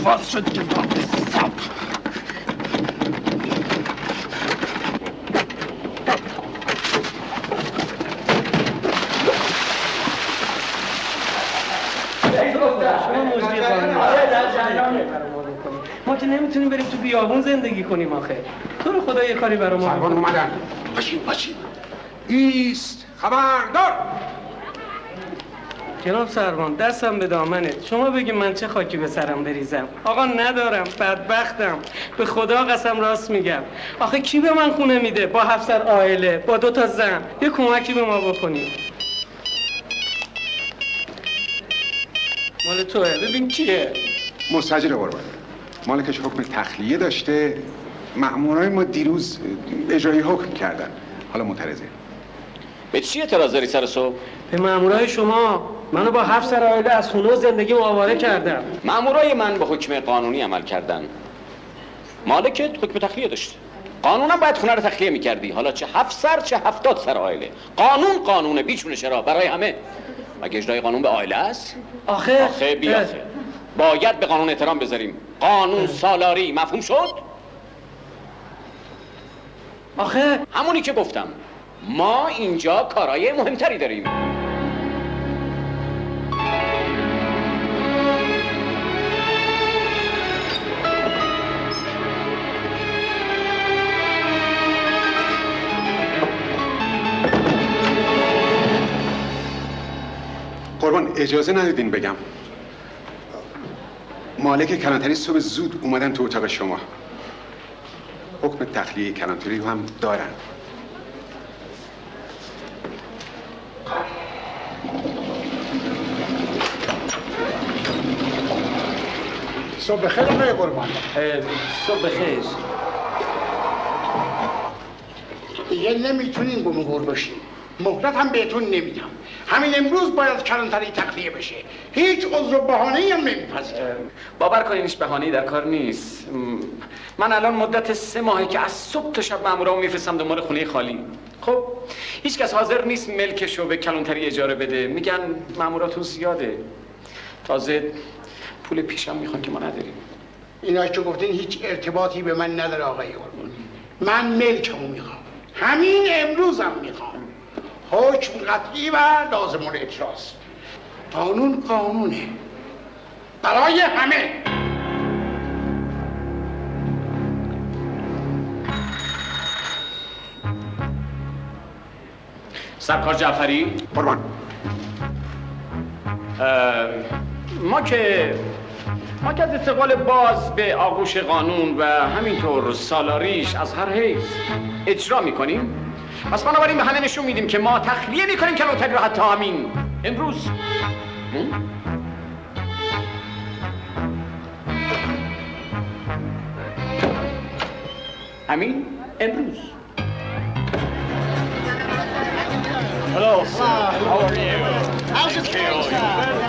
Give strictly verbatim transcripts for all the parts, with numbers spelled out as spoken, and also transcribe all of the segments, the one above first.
باز شد که داد سب ما که نمیتونیم بریم تو بیابون زندگی کنیم آخه. تو رو خدا یه کاری برای ما سربان اومدن. باشین باشین. ایست خبردار. جناب سربان دستم به دامنت. شما بگید من چه خاکی به سرم بریزم. آقا ندارم، بدبختم. به خدا قسم راست میگم. آخه کی به من خونه میده با هفت سر عائله، با دو تا زن؟ یه کمکی به ما بکنید. مال توه. ببین کیه؟ مستاجر قربان. مالکش حکم تخلیه داشته. مأمورای ما دیروز اجرای حکم کردن. حالا معترضه. به چی اعتراض داری سر صبح؟ به مأمورای شما. منو با هفت سر عائله از خونه و زندگی آواره کردم. مأمورای من به حکم قانونی عمل کردن. مالکت حکم تخلیه داشته. قانونا باید خونه رو تخلیه می‌کردی. حالا چه هفت سر چه هفتاد سر عائله. قانون قانونه، بیچونه چرا برای همه. مگه اجرای قانون به عائله است؟ آخه آخه بی آخه. باید به قانون احترام بذاریم. قانون سالاری مفهوم شد؟ آخه همونی که گفتم. ما اینجا کارهای مهمتری داریم. قربان اجازه ندادین بگم. مالک کلانتری صبح زود اومدن تو اتاق شما. حکم تخلیه کلانتری رو هم دارن. صبح بخیر آقای قربان. صبح بخیر. دیگه نمیتونین گمگور باشین. مهلت هم بهتون نمیدم. همین امروز باید کلانتری تخلیه بشه. هیچ عذر و بهانه‌ای هم نمیپذیرم. باور کنینش بهانه‌ای در کار نیست. من الان مدت سه ماهه که از صبح تا شب مامورامو میفرستم دنبال خونه خالی. خب هیچ کس حاضر نیست ملکشو به کلانتری اجاره بده. میگن ماموراتون زیاده. تازه پول پیشم میخوان که ما نداریم. اینا که گفتین هیچ ارتباطی به من نداره آقای قربانی. من ملکمو میخوام. همین امروزم میخوام. حکم قطعی و لازم الاجراست. قانون قانونه برای همه. سرکار جعفری قربان. ما که ما که از استقبال باز به آغوش قانون و همینطور سالاریش از هر حیث اجرا میکنیم، پس بنابراین به همه نشون میدیم که ما تخلیه میکنیم کلانتری رو حتی همین امروز. همین امروز. Hello, sir. How are you? How's it going, sir?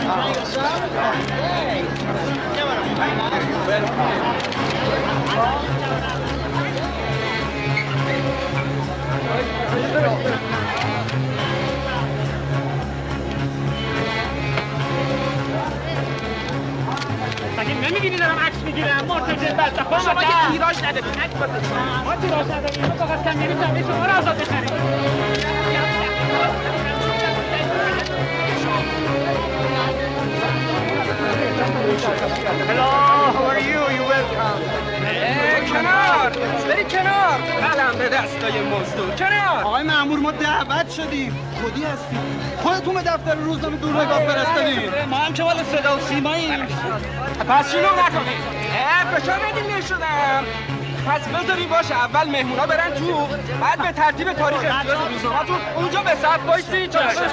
مگه نمیگیری دارم عکس میگیرم؟ مرتجل بدبخت. شما که تیراژ ندارید. ما تیراژ نداریم. ما فقط کم نمیتونیم شما رو آزاد بخریم. Hello, how are you? You welcome. کنار بری کنار. قلم به دستای مزدور کنار. آقای مأمور ما دعوت شدیم. خودی هستیم. خودتون به دفتر روزنامه دورنگاه فرستادید. ما هم که مال صدا و سیماییم. پس شلوغ نکنید. فشار بدین نشدم. پس بذاریم باشه اول مهمونا برن تو، بعد به ترتیب تاریخ امتیاز روزنامه‌تون اونجا به صف وایسید.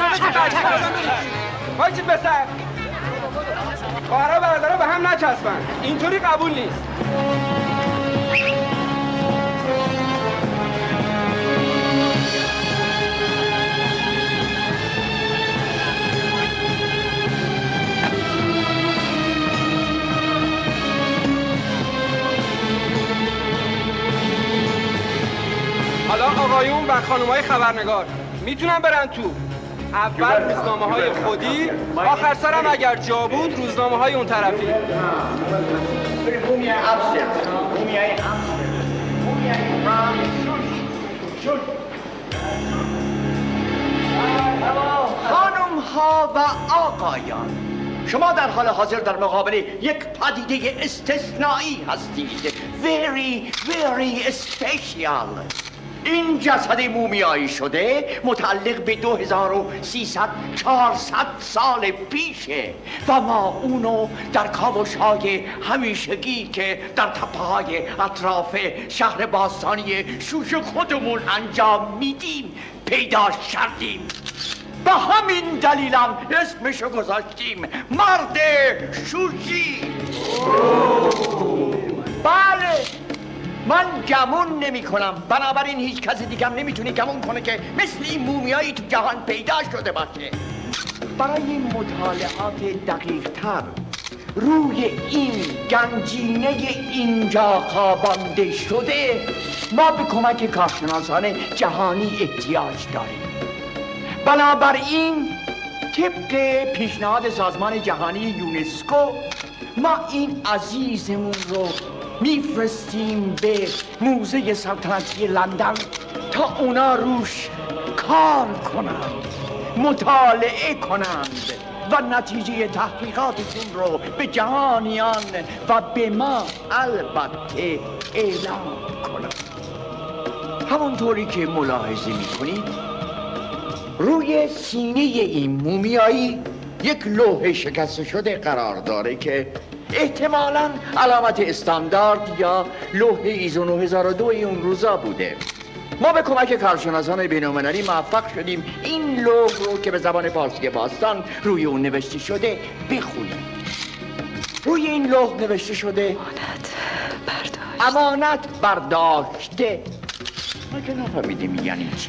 وایسید به صف. خواهرها برادرها به هم نچسبن. اینطوری قبول نیست. حالا آقایون و خانم‌های خبرنگار میتونن برن تو. اول روزنامه های خودی، آخر سرم اگر جا بود روزنامه های اون طرفی. خانم ها و آقایان، شما در حال حاضر در مقابل یک پدیده استثنایی هستید. Very, very special. این جسد مومیایی شده متعلق به دو هزار و سیصد چهارصد سال پیشه و ما اونو در کاوش‌های همیشگی که در تپه‌های اطراف شهر باستانی شوش خودمون انجام میدیم پیداش کردیم. به همین دلیلم اسمشو گذاشتیم مرد شوشی. بله، من گمون نمی کنم، بنابراین هیچ کسی دیگم نمیتونه گمون کنه که مثل این مومیایی تو جهان پیدا شده باشه. برای مطالعات دقیق تر روی این گنجینه اینجا خوابانده شده ما به کمک کارشناسان جهانی احتیاج داریم. بنابراین طبق پیشنهاد سازمان جهانی یونسکو ما این عزیزمون رو میفرستیم به موزه سلطنتی لندن تا اونا روش کار کنند، مطالعه کنند و نتیجه تحقیقاتشون رو به جهانیان و به ما البته اعلام کنند. همونطوری که ملاحظه میکنید روی سینه این مومیایی یک لوح شکسته شده قرار داره که احتمالاً علامت استاندارد یا لوح ایزو نه هزار و دو اون روزا بوده. ما به کمک کارشناسان بین‌المللی موفق شدیم این لوح رو که به زبان فارسی باستان روی اون نوشته شده بخونیم. روی این لوح نوشته شده امانت برداشت. امانت برداشته. ما که نفهمیدیم یعنی چی.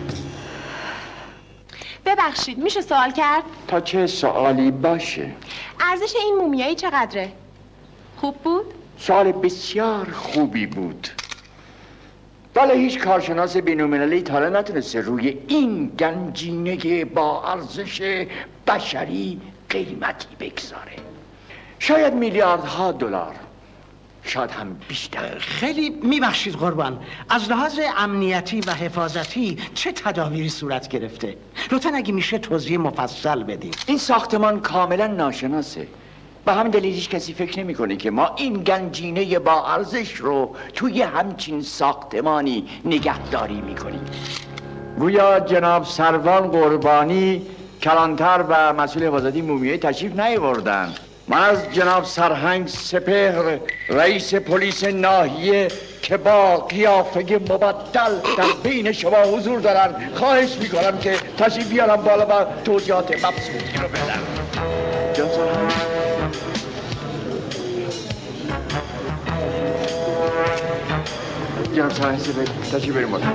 ببخشید میشه سوال کرد؟ تا چه سوالی باشه؟ ارزش این مومیایی چقدره؟ خوب بود؟ سوال بسیار خوبی بود. ولی هیچ کارشناس بین‌المللی تا حالا نتونسته روی این گنجینه با ارزش بشری قیمتی بگذاره. شاید میلیاردها دلار، شاید هم بیشتر. خیلی میبخشید قربان، از لحاظ امنیتی و حفاظتی چه تدابیری صورت گرفته؟ لطفاً اگه میشه توضیح مفصل بدیم. این ساختمان کاملا ناشناسه، به همین دلیل هیچ کسی فکر نمی‌کنه که ما این گنجینه با ارزش رو توی همچین ساختمانی نگهداری میکنیم. گویا جناب سروان قربانی کلانتر و مسئول حفاظتی مومیایی تشریف نیاوردند. من از جناب سرهنگ سپهر رئیس پلیس ناحیه که با قیافه مبدل در بین شما حضور دارن خواهش میکنم که تشریف بیارم بالا و توضیحات مبسوطی رو بدن. جناب سرهنگ جناب سرهنگ سپهر تشریف بریم بالا.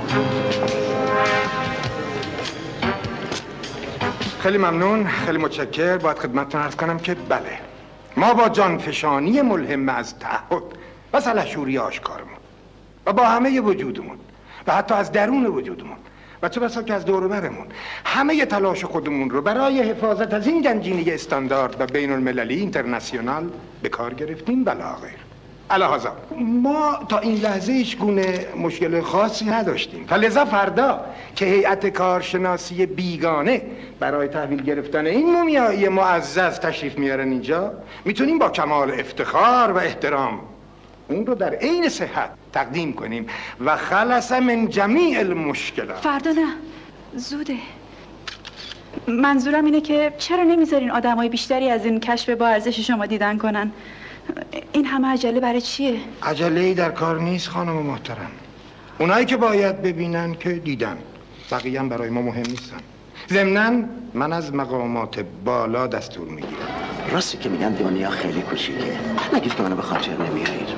خیلی ممنون، خیلی متشکر. باید خدمتتون عرض کنم که بله، ما با جانفشانی ملهم از تعهد و سلحشوری آشکارمون و با همه وجودمون و حتی از درون وجودمون و چه بسا که از دور و برمون همه تلاش خودمون رو برای حفاظت از این گنجینه استاندارد و بین المللی اینترنشنال به کار گرفتیم. بله آقای الهازا، ما تا این لحظه هیچ گونه مشکل خاصی نداشتیم، فلذا فردا که هیئت کارشناسی بیگانه برای تحویل گرفتن این مومیایی معزز تشریف میارن اینجا میتونیم با کمال افتخار و احترام اون رو در عین صحت تقدیم کنیم و خلص من جمیع المشکلات. فردا نه، زوده. منظورم اینه که چرا نمیذارین آدمای بیشتری از این کشف با ارزش شما دیدن کنن؟ این همه عجله برای چیه؟ عجله‌ای در کار نیست خانم محترم. اونایی که باید ببینن که دیدن، بقیه هم برای ما مهم نیستن. ضمناً من از مقامات بالا دستور میگیرم. راستی که میگن دنیا خیلی کوچیکه، نگید که منو به خاطر نمیارید.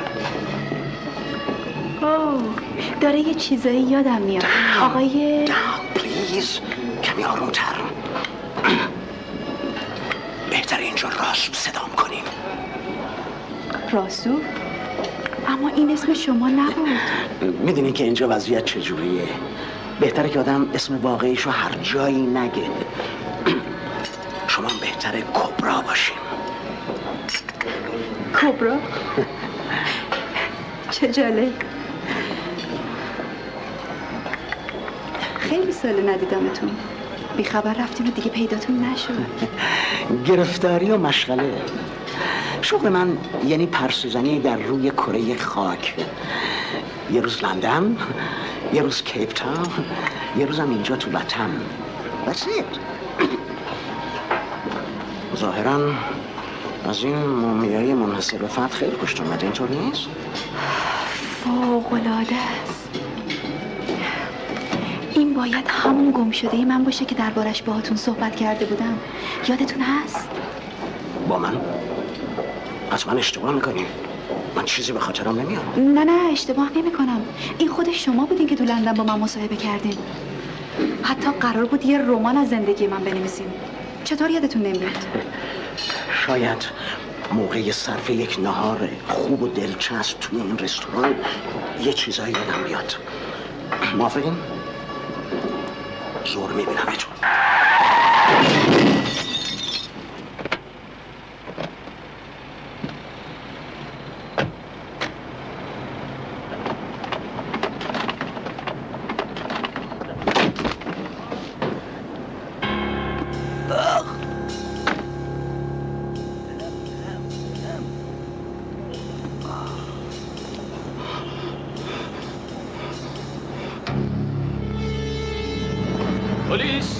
اوه، داره یه چیزایی یادم میاد. آقای دام پلیز کمی آرومتر. بهتره اینجا راسو صدام کنیم. راسو؟ اما این اسم شما نبود. میدونی که اینجا وضعیت چجوریه؟ بهتره که آدم اسم واقعیشو هر جایی نگه. شما بهتره کبرا باشیم. کبرا؟ چه جالب. خیلی سال ندیدمتون. بی خبر رفتیم و دیگه پیداتون نشد. گرفتاری و مشغله. شغل من یعنی پرسوزنی در روی کره خاک. یه روز لندن، یه روز کیپ تاون، یه روزم اینجا تو وطن. بسید. ظاهراً از این مومیایی منحصر به فرد خیلی خوشت اومده، اینطور نیست؟ فوق‌العاده است. این باید همون گم شده ای من باشه که دربارش باهاتون صحبت کرده بودم. یادتون هست؟ با من؟ از من اشتباه میکنی؟ من چیزی به خاطرم نمیاد. نه نه اشتباه نمی کنم. این خود شما بودین که تو لندن با من مصاحبه کردین. حتی قرار بود یه رمان از زندگی من بنویسیم. چطور یادتون نمیاد؟ شاید موقع صرف یک نهار خوب و دلچسب توی این رستوران یه چیزایی یادم بیاد. موافقین؟ زور میبینمتون. پلیس!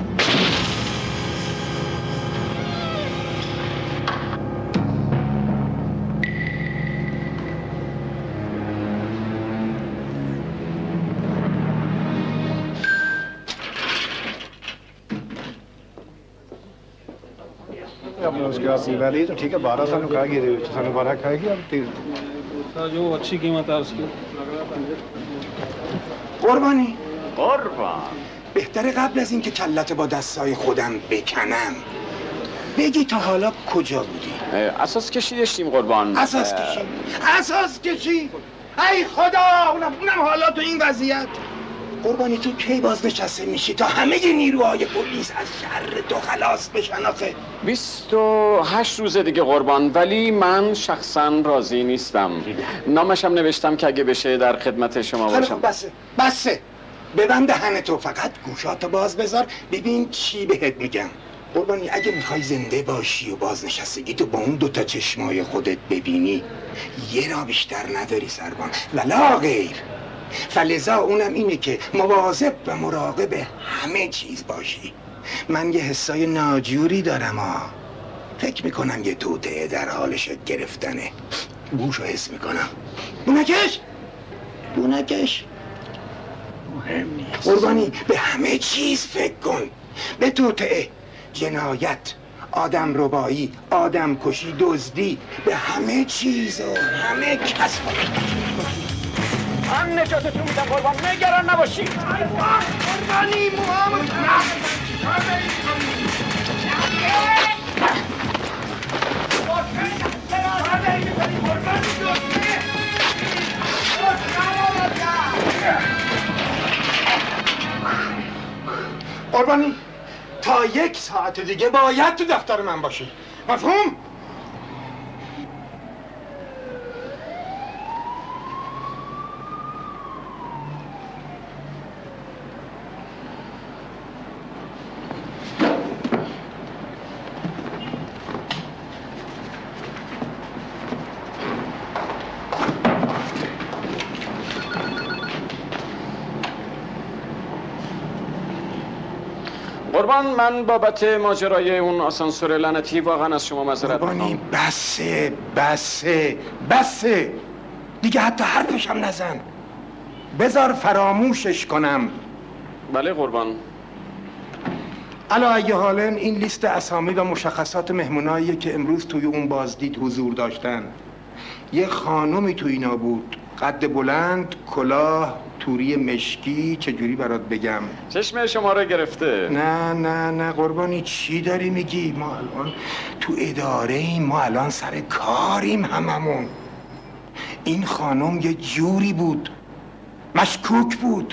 अपने उसके बाद पीवा ली तो ठीक है बारह साल खाएगी साल बारह खाएगी अब तीन जो अच्छी कीमत है उसकी قربانی قربان بهتره قبل از اینکه کلت با دستای خودم بکنم بگی تا حالا کجا بودی؟ اساس کشی داشتیم قربان. اساس کشی؟ اساس کشی؟ ای خدا اونم اونم حالا تو این وضعیت. قربانی تو کی بازنشسته میشی تا همه نیروهای پلیس از شر تو خلاص بشن آخه؟ بیست و هشت روزه دیگه قربان، ولی من شخصا راضی نیستم. نامشم نوشتم که اگه بشه در خدمت شما باشم. بسه بسه ببند دهنتو، فقط گوشاتو باز بذار ببین چی بهت میگم. قربانی اگه میخوای زنده باشی و بازنشستگی تو با اون دوتا چشمای خودت ببینی یه را بیشتر نداری سربان ولا غیر. فلذا اونم اینه که مواظب و مراقب همه چیز باشی. من یه حسای ناجوری دارم ها. فکر میکنم یه توطئه در حالش گرفتنه. بوشو حس میکنم. بونکش بونکش مهم نیست. قربانی به همه چیز فکر کن. به توطئه، جنایت، آدم ربایی، آدم کشی، دزدی، به همه چیز و همه کس من نجاتتون میدم قربان، نگران نباشی. قربانی محمد قربانی تا یک ساعت دیگه باید تو دفتر من باشی، مفهوم؟ قربان من بابت ماجرای اون آسانسور لعنتی واقعا از شما معذرت میخوام. قربانی بسه بسه بسه دیگه حتی حرفش هم نزن. بذار فراموشش کنم. بله قربان. علا ای حالن این لیست اسامی و مشخصات مهموناییه که امروز توی اون بازدید حضور داشتن. یه خانومی توی اینا بود، قد بلند، کلاه، توری مشکی. چجوری برات بگم؟ چشم شما رو گرفته. نه نه نه قربانی چی داری میگی؟ ما الان تو اداره ایم، ما الان سر کاریم هممون. این خانم یه جوری بود، مشکوک بود.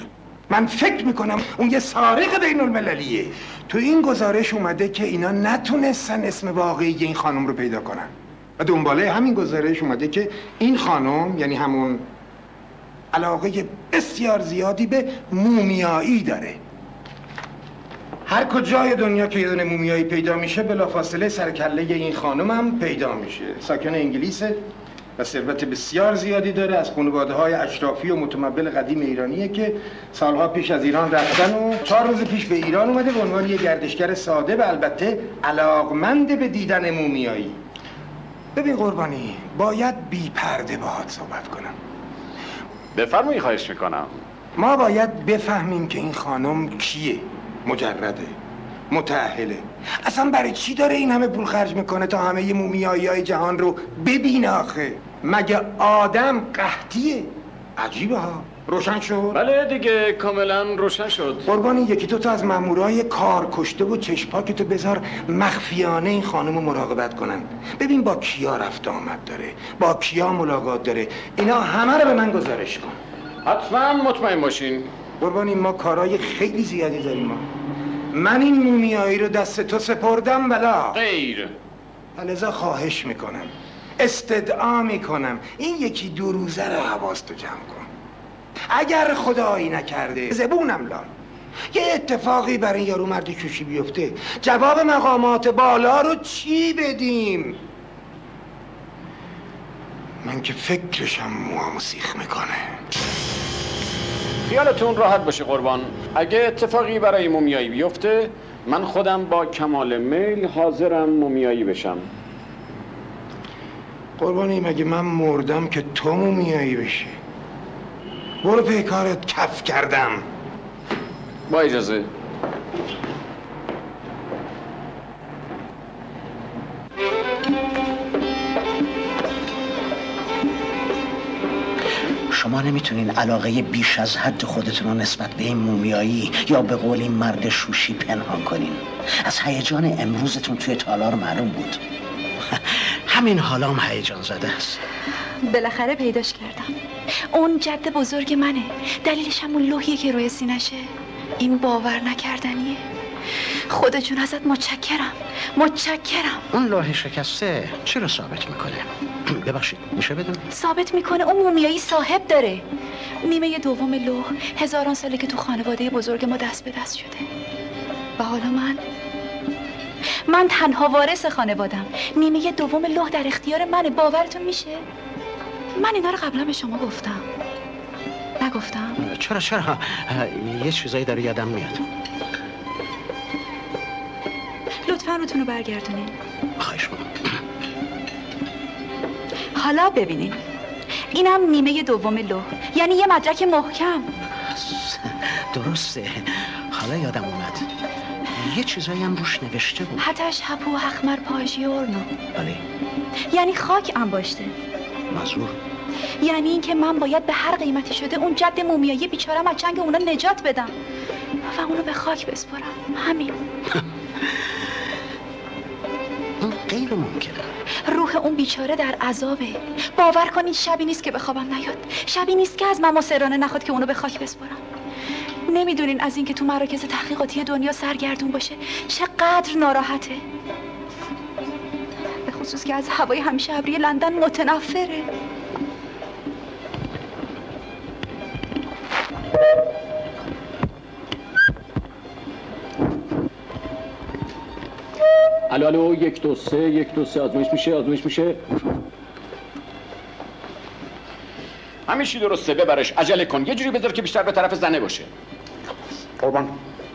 من فکر میکنم اون یه سارق بین المللیه. تو این گزارش اومده که اینا نتونستن اسم واقعی این خانم رو پیدا کنن و دنباله همین گزارش اومده که این خانم، یعنی همون، علاقه بسیار زیادی به مومیایی داره. هر کجای دنیا که یه دونه مومیایی پیدا میشه بلافاصله سرکله این خانم هم پیدا میشه. ساکن انگلیسه و ثروت بسیار زیادی داره، از خانواده های اشرافی و متمول قدیم ایرانیه که سالها پیش از ایران رفتن و چهار روز پیش به ایران اومده به عنوان یه گردشگر ساده و البته علاقمند به دیدن مومیایی. ببین قربانی، باید بی پرده باهات صحبت کنم. بفرمایید، خواهش میکنم. ما باید بفهمیم که این خانم کیه، مجرده، متأهله، اصلا برای چی داره این همه پول خرج میکنه تا همه مومیایی های جهان رو ببینه آخه؟ مگه آدم قحطیه؟ عجیبه ها. روشن شد؟ بله دیگه، کاملا روشن شد. قربانی، یکی دو تا از مامورای کار کشته و چشپاکتو بذار مخفیانه این خانم رو مراقبت کنن. ببین با کیا رفت آمد داره، با کیا ملاقات داره، اینا همه رو به من گزارش کن. حتما مطمئن باشین. قربانی، ما کارهای خیلی زیادی داریم. ما من این مومیایی رو دست تو سپردم بلا غیر. لذا خواهش میکنم، استدعا میکنم این یکی دو روزه رو حواستو جمع کن. اگر خدایی نکرده زبونم لال یه اتفاقی برای یارو مرد چوشی بیفته، جواب مقامات بالا رو چی بدیم؟ من که فکرشم موامو سیخ میکنه. خیالتون راحت باشه قربان، اگه اتفاقی برای مومیایی بیفته من خودم با کمال میل حاضرم مومیایی بشم. قربانی، مگه من مردم که تو مومیایی بشی؟ برو پیکارت، کف کردم. با اجازه. شما نمیتونین علاقه بیش از حد خودتون رو نسبت به این مومیایی یا به قول این مرد شوشی پنهان کنین. از هیجان امروزتون توی تالار معلوم بود. همین حالام هیجان زده است. بالاخره پیداش کردم. اون جد بزرگ منه. دلیلش همون لوحیه که روی سینشه. این باور نکردنیه. خدا جون ازت متشکرم، متشکرم. اون لوح شکسته چی رو ثابت میکنه؟ ببخشید میشه بدون؟ ثابت میکنه اون مومیایی صاحب داره. نیمه دوم لوح هزاران ساله که تو خانواده بزرگ ما دست به دست شده و حالا من من تنها وارث خانوادم. نیمه دوم لوح در اختیار منه. باورتون میشه؟ من اینا رو قبلا به شما گفتم. نگفتم؟ چرا چرا یه چیزایی داره یادم میاد. لطفاً روتون رو برگردونین. خواهش میکنم. حالا ببینین، اینم نیمه دوم لوح، یعنی یه مدرک محکم. درسته، حالا یادم اومد یه چیزایی هم روش نوشته بود. هتش هپو اخمر پاژیورنو. بله. یعنی خاک انباشته. مزور. یعنی این که من باید به هر قیمتی شده اون جد مومیایی بیچارم از چنگ اونا نجات بدم و اونو به خاک بسپارم. همین. اون غیر ممکنه. روح اون بیچاره در عذابه. باور کنید شبی نیست که بخوابم نیاد. شبی نیست که از من مصرانه نخواد که اونو به خاک بسپارم. نمیدونین از اینکه تو مراکز تحقیقاتی دنیا سرگردون باشه چقدر ناراحته، به خصوص که از هوای همیشه ابری لندن متنفره. الو الو، یک دو سه یک دو سه، آزمایش میشه آزمایش میشه. همیشه درسته، ببرش، عجله کن، یه جوری بذار که بیشتر به طرف زنه باشه. قربان.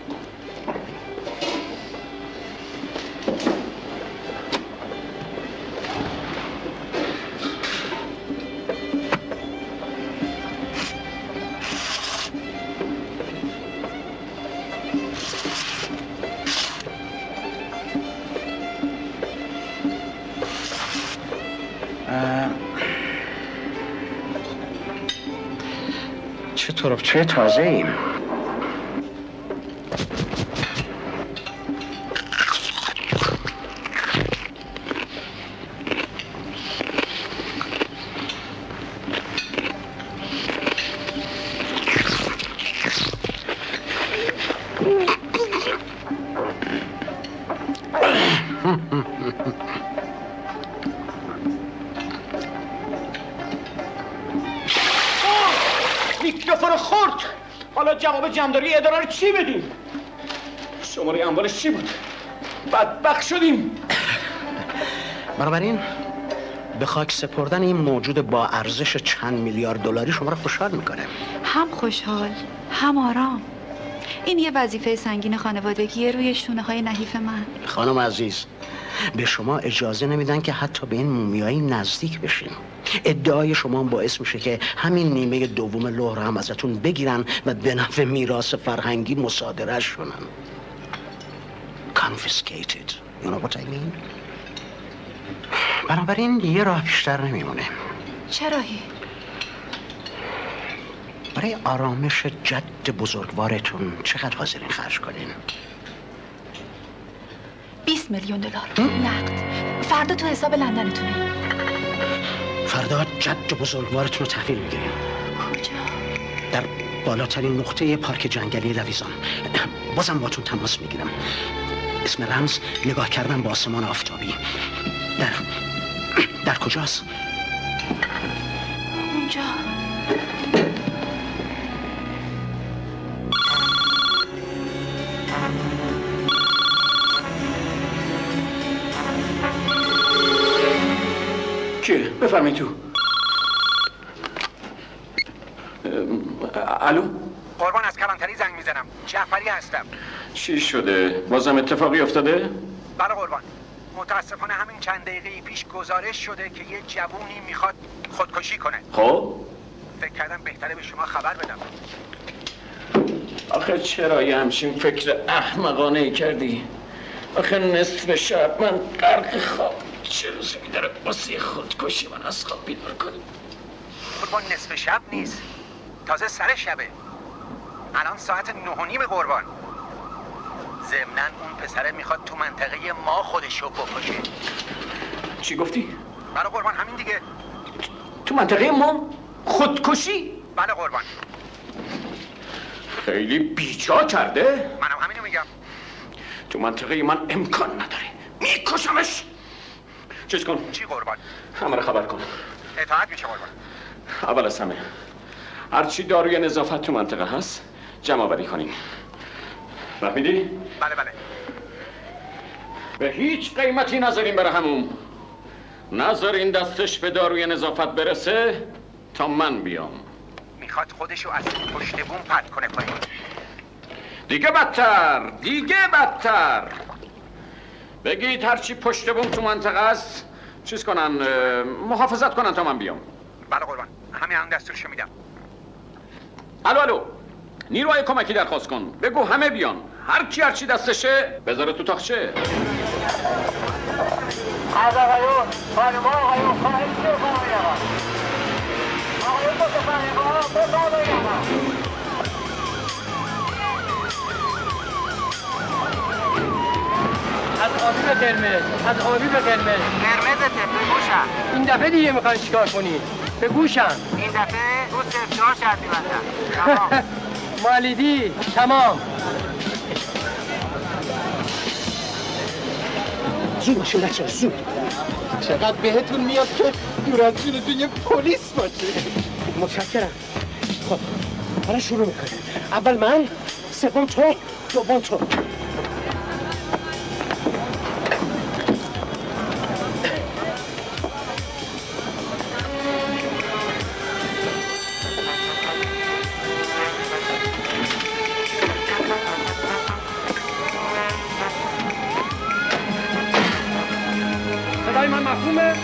چه تربچه تازه ایم. شوفر رو خورد. حالا جواب جمعداری اداره رو چی بدیم؟ شماره اموالش چی بود؟ بدبخت شدیم. بنابراین به خاک سپردن این موجود با ارزش چند میلیارد دلاری شما رو خوشحال میکنه. هم خوشحال هم آرام. این یه وظیفه سنگین خانوادگی روی شونه های نحیف من. خانم عزیز، به شما اجازه نمیدن که حتی به این مومیایی نزدیک بشین. ادعای شما باعث میشه که همین نیمه دوم لوح رو هم ازتون بگیرن و به نفع میراث فرهنگی مصادرهش کنن. Confiscated. You know what I mean? بنابراین یه راه بیشتر نمیمونه. چه راهی؟ برای آرامش جد بزرگوارتون چقدر حاضرین خرج کنین؟ بیست میلیون دلار نقد. فردا تو حساب لندنتونه. فردا جد بزرگوارتون رو تحویل میگیریم. کجا؟ در بالاترین نقطه پارک جنگلی لویزان. بازم باتون تماس میگیرم. اسم رمز نگاه کردن به آسمان آفتابی. در در کجاست؟ اونجا. کیه؟ بفرمایید تو. الو؟ قربان از کلانتری زنگ میزنم. جعفری هستم. چی شده؟ بازم اتفاقی افتاده؟ بله قربان. متاسفانه همین چند دقیقه پیش گزارش شده که یه جوونی میخواد خودکشی کنه. خب؟ فکر کردم بهتره به شما خبر بدم. آخه چرا یه همچین فکر احمقانه ای کردی؟ آخه نصف شب من غرق خواب چه روزی میداره واسه خودکشی من از خواب بیدار کنی؟ قربان نصف شب نیست، تازه سر شبه. الان ساعت نه و نیم قربان. ضمناً اون پسره میخواد تو منطقه ما خودشو بکشه. چی گفتی؟ بله قربان همین دیگه. تو منطقه ما خودکشی؟ بله قربان. خیلی بیجا کرده؟ منم همینو میگم. تو منطقه من امکان نداره، میکشمش. چیز کن. چی قربان؟ همه رو خبر کن. اطاعت میشه قربان. اول از همه هرچی داروی نظافت تو منطقه هست جمع آوری کنیم. فهمیدی؟ بله بله. به هیچ قیمتی نذاریم بره همون. نذارین دستش به داروی نظافت برسه تا من بیام. میخواد خودشو از پشت بوم پرت کنه پایین. دیگه بدتر، دیگه بدتر. بگید هرچی پشت بوم تو منطقه است چیز کنن، محافظت کنن تا من بیام. بله قربان، همین الان دستورشو میدم. الو الو، نیروهای کمکی درخواست کن. بگو همه بیان، هر کی هرچی دستشه بذاره تو تاخچه. از آقایون، خانم آقایون، خواهش بفرمایید آقا. آقایون بفرمایید آقا، بفرمایید آقا. از آبی به قرمز، از آبی به قرمز. قرمزته به گوشم. این دفعه دیگه میخواین چیکار کنی؟ به گوشم. این دفعه رو صرف چهار شرط می‌بندم. تمام. مالیدی تمام. زود باشین بچه‌ها، زود. چقدر بهتون میاد که دورانجونتون یه پلیس باشه. متشکرم. خب حالا شروع میکنیم. اول من، سوم تو، دوم تو. صدای من مفهومه؟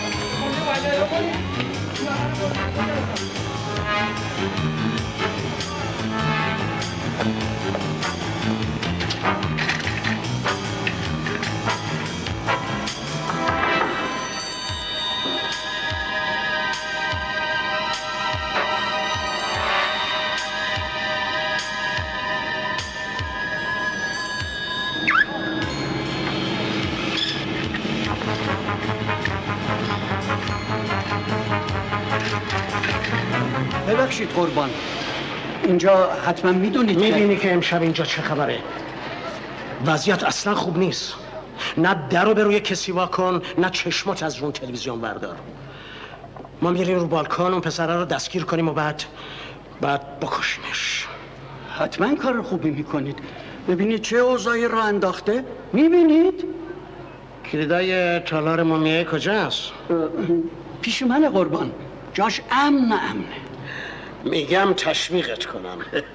ببخشید قربان، اینجا حتما میدونید میبینی که امشب اینجا چه خبره. وضعیت اصلا خوب نیست. نه در رو به روی کسی وا کن، نه چشمات از رون تلویزیون بردار. ما میریم رو بالکن اون پسره رو دستگیر کنیم و بعد بعد بکشینش. حتما کار خوبی میکنید. ببینید چه اوضاعی را انداخته. میبینید؟ کلیدای تالار مومیایی کجاست؟ پیش من قربان. جاش امن امنه. میگم تشویقت کنم.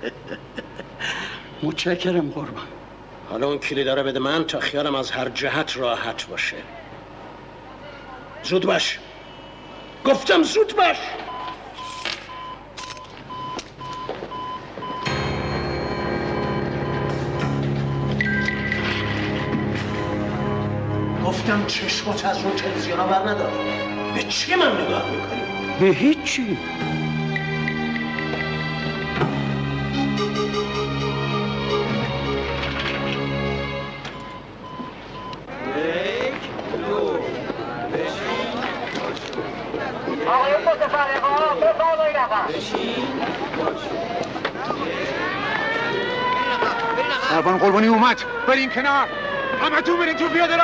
متشکرم قربان. حالا اون کلیدا رو بده من تا خیالم از هر جهت راحت باشه. زود باش. گفتم زود باش. گفتم چشمت از اون تلویزیون ها بر ندار. به چی من نگاه میکنی؟ به هیچی. آقای متفرقا بفرمایید آقا. سربان قربانی اومد. برین کنار. همه تو برین تو پیاده رو.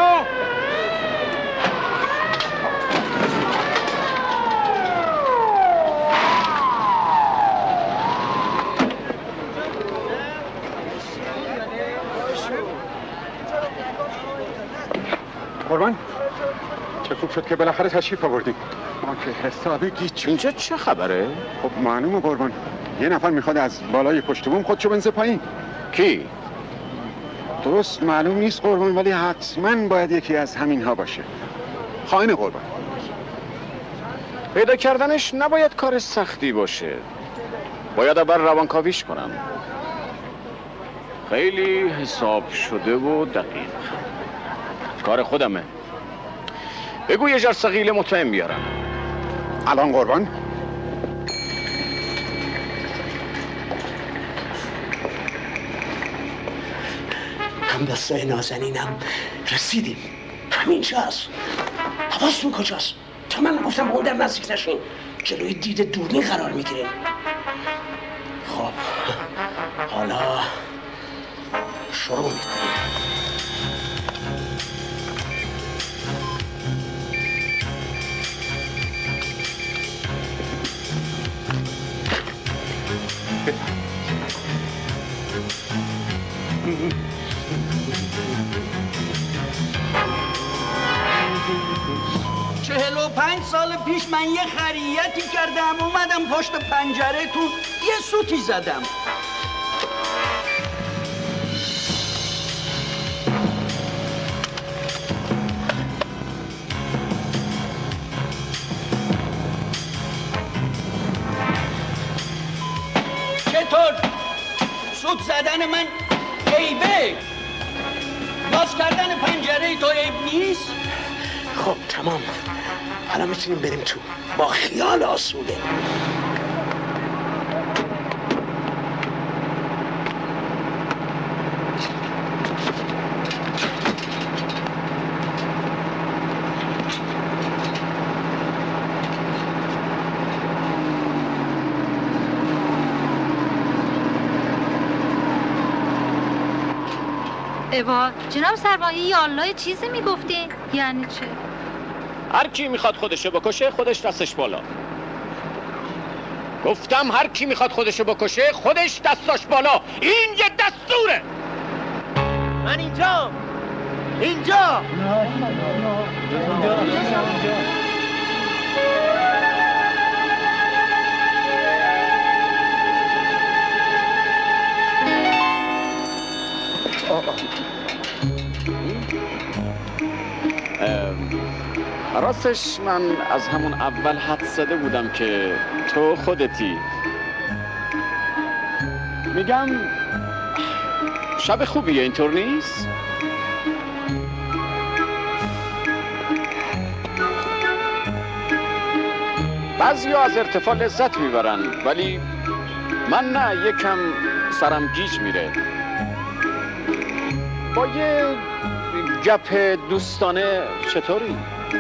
قربان چه خوب شد که بالاخره تشریف آوردیم. ما که حسابی گیج. اینجا چه خبره؟ خب معلومه قربان، یه نفر میخواد از بالای پشت بوم خودشو بنزه پایین. کی؟ درست معلوم نیست قربان، ولی حتما باید یکی از همین ها باشه. خائن قربان. پیدا کردنش نباید کار سختی باشه. باید اول روانکاویش کنم. خیلی حساب شده و دقیق. کار خودمه. بگو یه جرثقیل مطمئن بیارم. الان قربان؟ هم دستای نازنینم رسیدیم. همینجاست. حواستون کجاست؟ تا من گفتم با اون در نزدیک نشین. جلوی دید دوربین قرار میگیریم. خب حالا شروع میکنیم. چهل و پنج سال پیش من یه خریتی کردم، اومدم پشت پنجره تو یه سوتی زدم. چطور؟ سوت زدن من عیبه؟ باز کردن پنجره تو عیب نیست؟ خب تمام. حالا میتونیم بریم تو با خیال آسوده. اوا جناب سربان یالله چیزی میگفتین؟ یعنی چه؟ هر کی میخواد خودشو بکشه خودش دستش بالا. گفتم هر کی میخواد خودشو بکشه خودش دستش بالا. این یه دستوره. من اینجا اینجا راستش من از همون اول حد زده بودم که تو خودتی. میگم شب خوبیه، اینطور نیست؟ بعضیا از ارتفاع لذت میبرن ولی من نه، یکم سرم گیج میره. با یه گپ دوستانه چطوری؟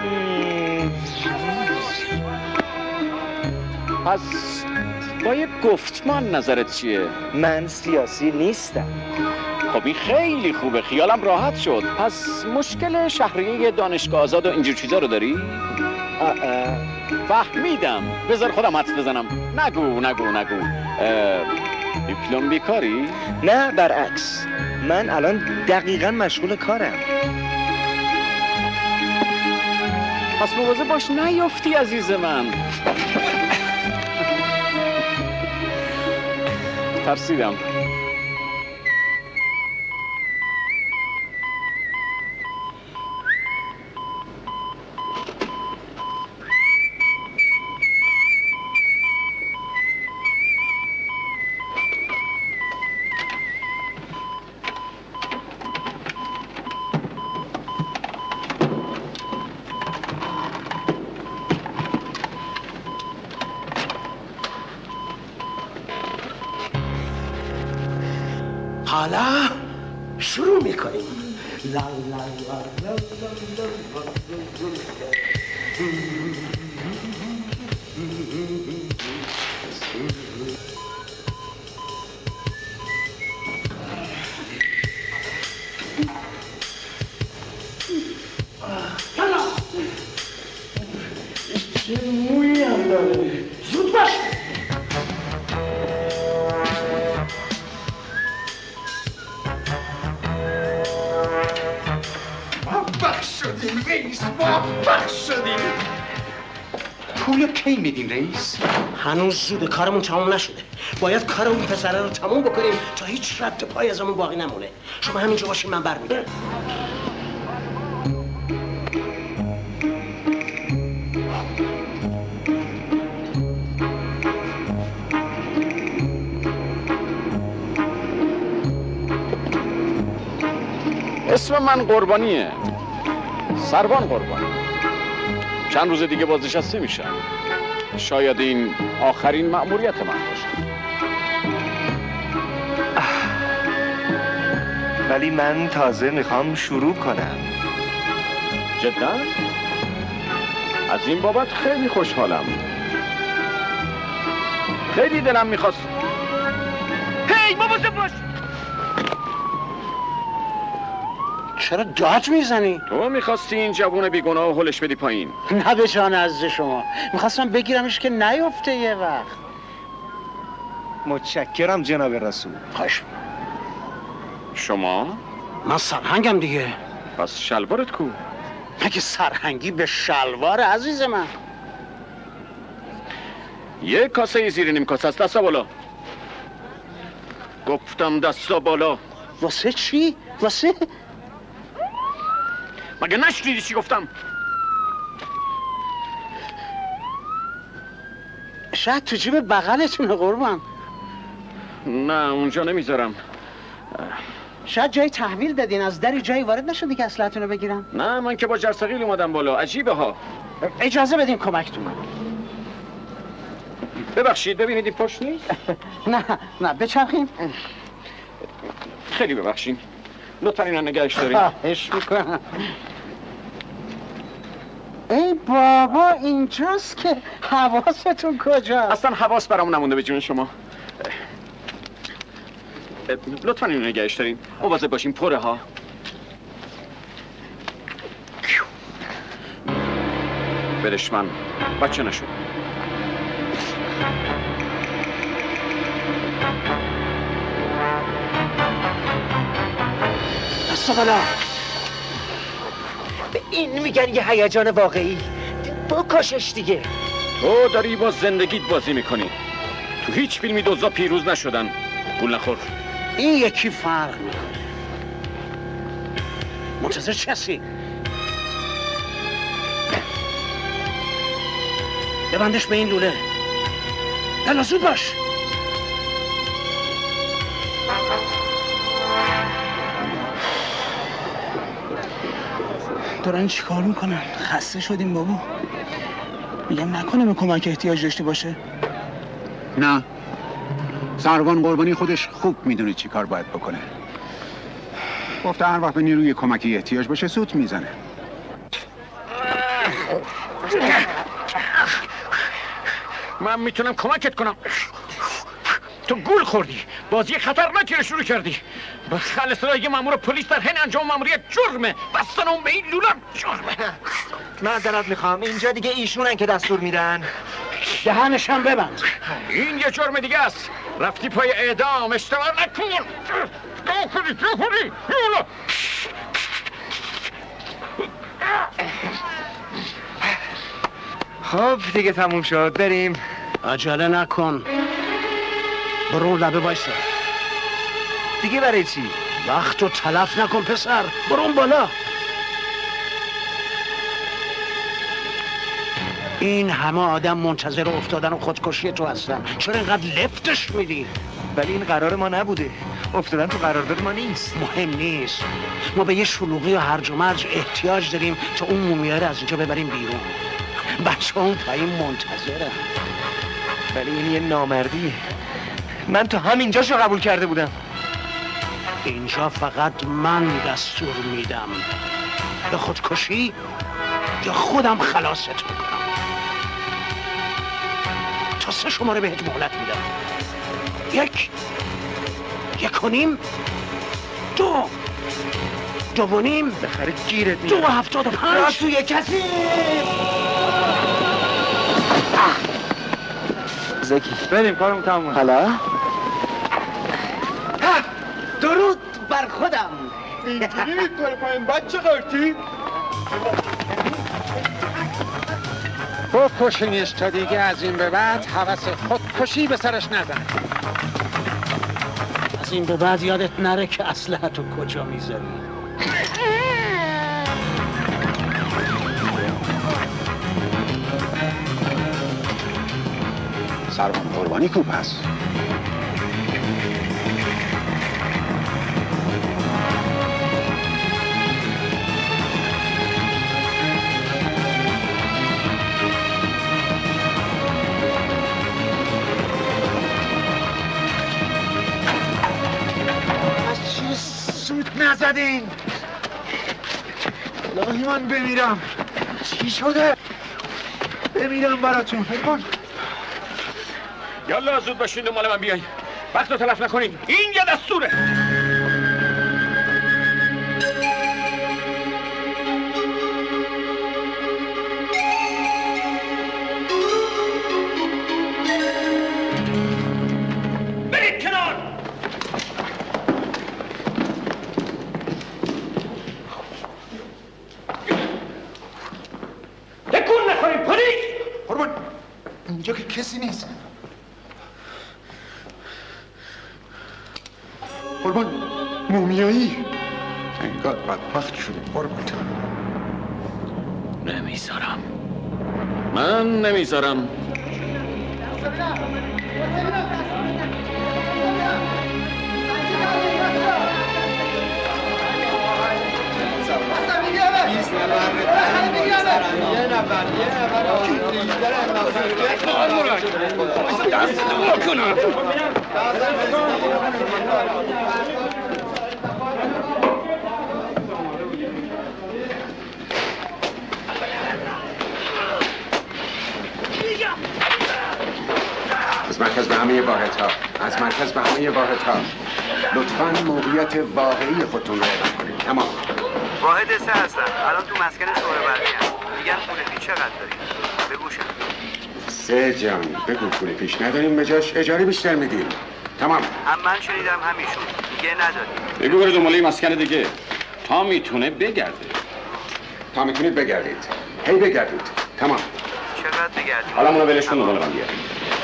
پس با یه گفتمان نظرت چیه؟ من سیاسی نیستم. خب این خیلی خوبه، خیالم راحت شد. پس مشکل شهریه دانشگاه آزاد و اینجور چیزا رو داری؟ آه فهمیدم. بذار خودم حدس بزنم. نگو نگو نگو. دیپلم بیکاری؟ نه برعکس، من الان دقیقا مشغول کارم. پس مواظب باش نیافتی عزیز من. ترسیدم. حالا شروع میکنیم. لا لا لا لا لا چه مویی هم داره. زود باش. شدیم رئیس، موفق شدیم. پول کی میدین رئیس؟ هنوز زوده، کارمون تموم نشده. باید کار اون پسره رو تموم بکنیم تا هیچ ربط پای ازمون باقی نمونه. شما همینجا باشین، من برمیگردم. اسم من قربانیه، سروان قربانی. چند روز دیگه بازنشسته میشم. شاید این آخرین مأموریت من باشه. ولی من تازه میخوام شروع کنم. جدا؟ از این بابت خیلی خوشحالم. خیلی دلم میخواست. هی مواظب باش. چرا داد میزنی؟ تو میخواستی این جوون بیگناه هلش بدی پایین. نه به جان عزیز شما، میخواستم بگیرمش که نیفته یه وقت. متشکرم جناب رسول. خوش. شما؟ من سرهنگم دیگه. پس شلوارت کو؟ مگه سرهنگی به شلوار عزیز من؟ یه کاسه زیر نیم کاسه است. دستا بالا. گفتم دستا بالا. واسه چی؟ واسه؟ مگه نشنیدی چی گفتم؟ شاید تو جیب بغلتونه قربان. نه اونجا نمیذارم. شاید جای تحویل دادین، از دری جایی وارد نشدی که اسلحه‌تون رو بگیرم. نه من که با جرثقیل اومدم بالا. عجیبه ها. اجازه بدین کمکتون کنم. ببخشید ببینید این پشت نیست؟ نه نه بچرخیم. خیلی ببخشید. لطفا اینا نگهش دارید. خواهش میکنم. ای بابا اینجاست که حواستون کجاست؟ اصلا حواس برام نمونده به جون شما. لطفا اینو نگهش دارین. مواظب باشین پره ها. بدش من بچه نشد. دستا بالا. به این میگن یه هیجان واقعی. بکشش دیگه. تو داری با زندگیت بازی میکنی. تو هیچ فیلمی دزدا پیروز نشدن. گول نخور. این یکی فرق میکنه. منتظر چی هستی؟ ببندش به این لوله. یلا زود باش. دارن چی کار میکنن؟ خسته شدیم بابا. میگم نکنه به کمک احتیاج داشته باشه. نه، سروان قربانی خودش خوب میدونه چی کار باید بکنه. گفته هر وقت به نیروی کمکی احتیاج باشه سوت میزنه. من میتونم کمکت کنم. تو گول خوردی. بازی خطرناکی رو شروع کردی. با خلص را یه مامور پلیس در حین انجام ماموریت جرمه. بستن اون به این لولم جرمه. معذرت میخوام، اینجا دیگه ایشونن که دستور میدن. دهنشم ببند. این یه جرم دیگه است. رفتی پای اعدام، اشتباه نکن. نکنی نکنی یالا. خب دیگه تموم شد، بریم. عجله نکن، برو لبه بایستا. دیگه برای چی؟ وقت رو تلف نکن پسر، برو بالا. این همه آدم منتظر افتادن و خودکشی تو هستن، چرا اینقدر لفتش میدی؟ ولی این قرار ما نبوده، افتادن تو قرارداد ما نیست. مهم نیست، ما به یه شلوغی و هرج و مرج احتیاج داریم تا اون مومیه رو از اینجا ببریم بیرون. بچه اون پایین منتظرم. ولی این یه نامردیه، من تا همینجاشو قبول کرده بودم. اینجا فقط من دستور میدم، به خودکشی یا خودم خلاصت میکنم. تا سه شماره بهت مهلت میدم. یک، یک و نیم، دو، دو و نیم، بخره گیرت دو و هفتاد و پنج. توی کسی زکی بریم کارم تموم. حالا درود بر خودم. اینجوری میکنه پایین بچه قرتی؟ بکشینش تا دیگه از این به بعد حوث خودکشی به سرش نزنه. از این به بعد یادت نره که اسلحه‌تو کجا میذاری. سروان قربانی کو پس؟ سوت نزدین. الهی من بمیرم. چی شده؟ بمیرم براتون. بکن. یالا زود باشین دنبال من بیاین. وقت رو تلف نکنین. این یه دستوره. برید کنار. تکون نکنین پلیس. قربان اینجا که کسی نیست. قربان مومیایی انگار بدبخت شده. قربان نمیذارم، من نمیذارم. از مرکز به همه واحدها، از مرکز به همه واحدها، لطفاً موقعیت واقعی خودتون رو اعلام کنید. تمام. واحد سه هستن، الان تو مسکن سهروردی هستن. میگن پول پیش چقدر داریم؟ بگوشم. سه جان بگو پول پیش نداریم، به جاش اجاره بیشتر میدیم. تمام. هم من شنیدم همیشون دیگه نداریم. بگو برو دنباله مسکن دیگه تا میتونه بگرده. تا میتونید بگردید. هی بگردید. تمام. چقدر بگردیم؟ حالا منو ولش کن دنبال من بیار.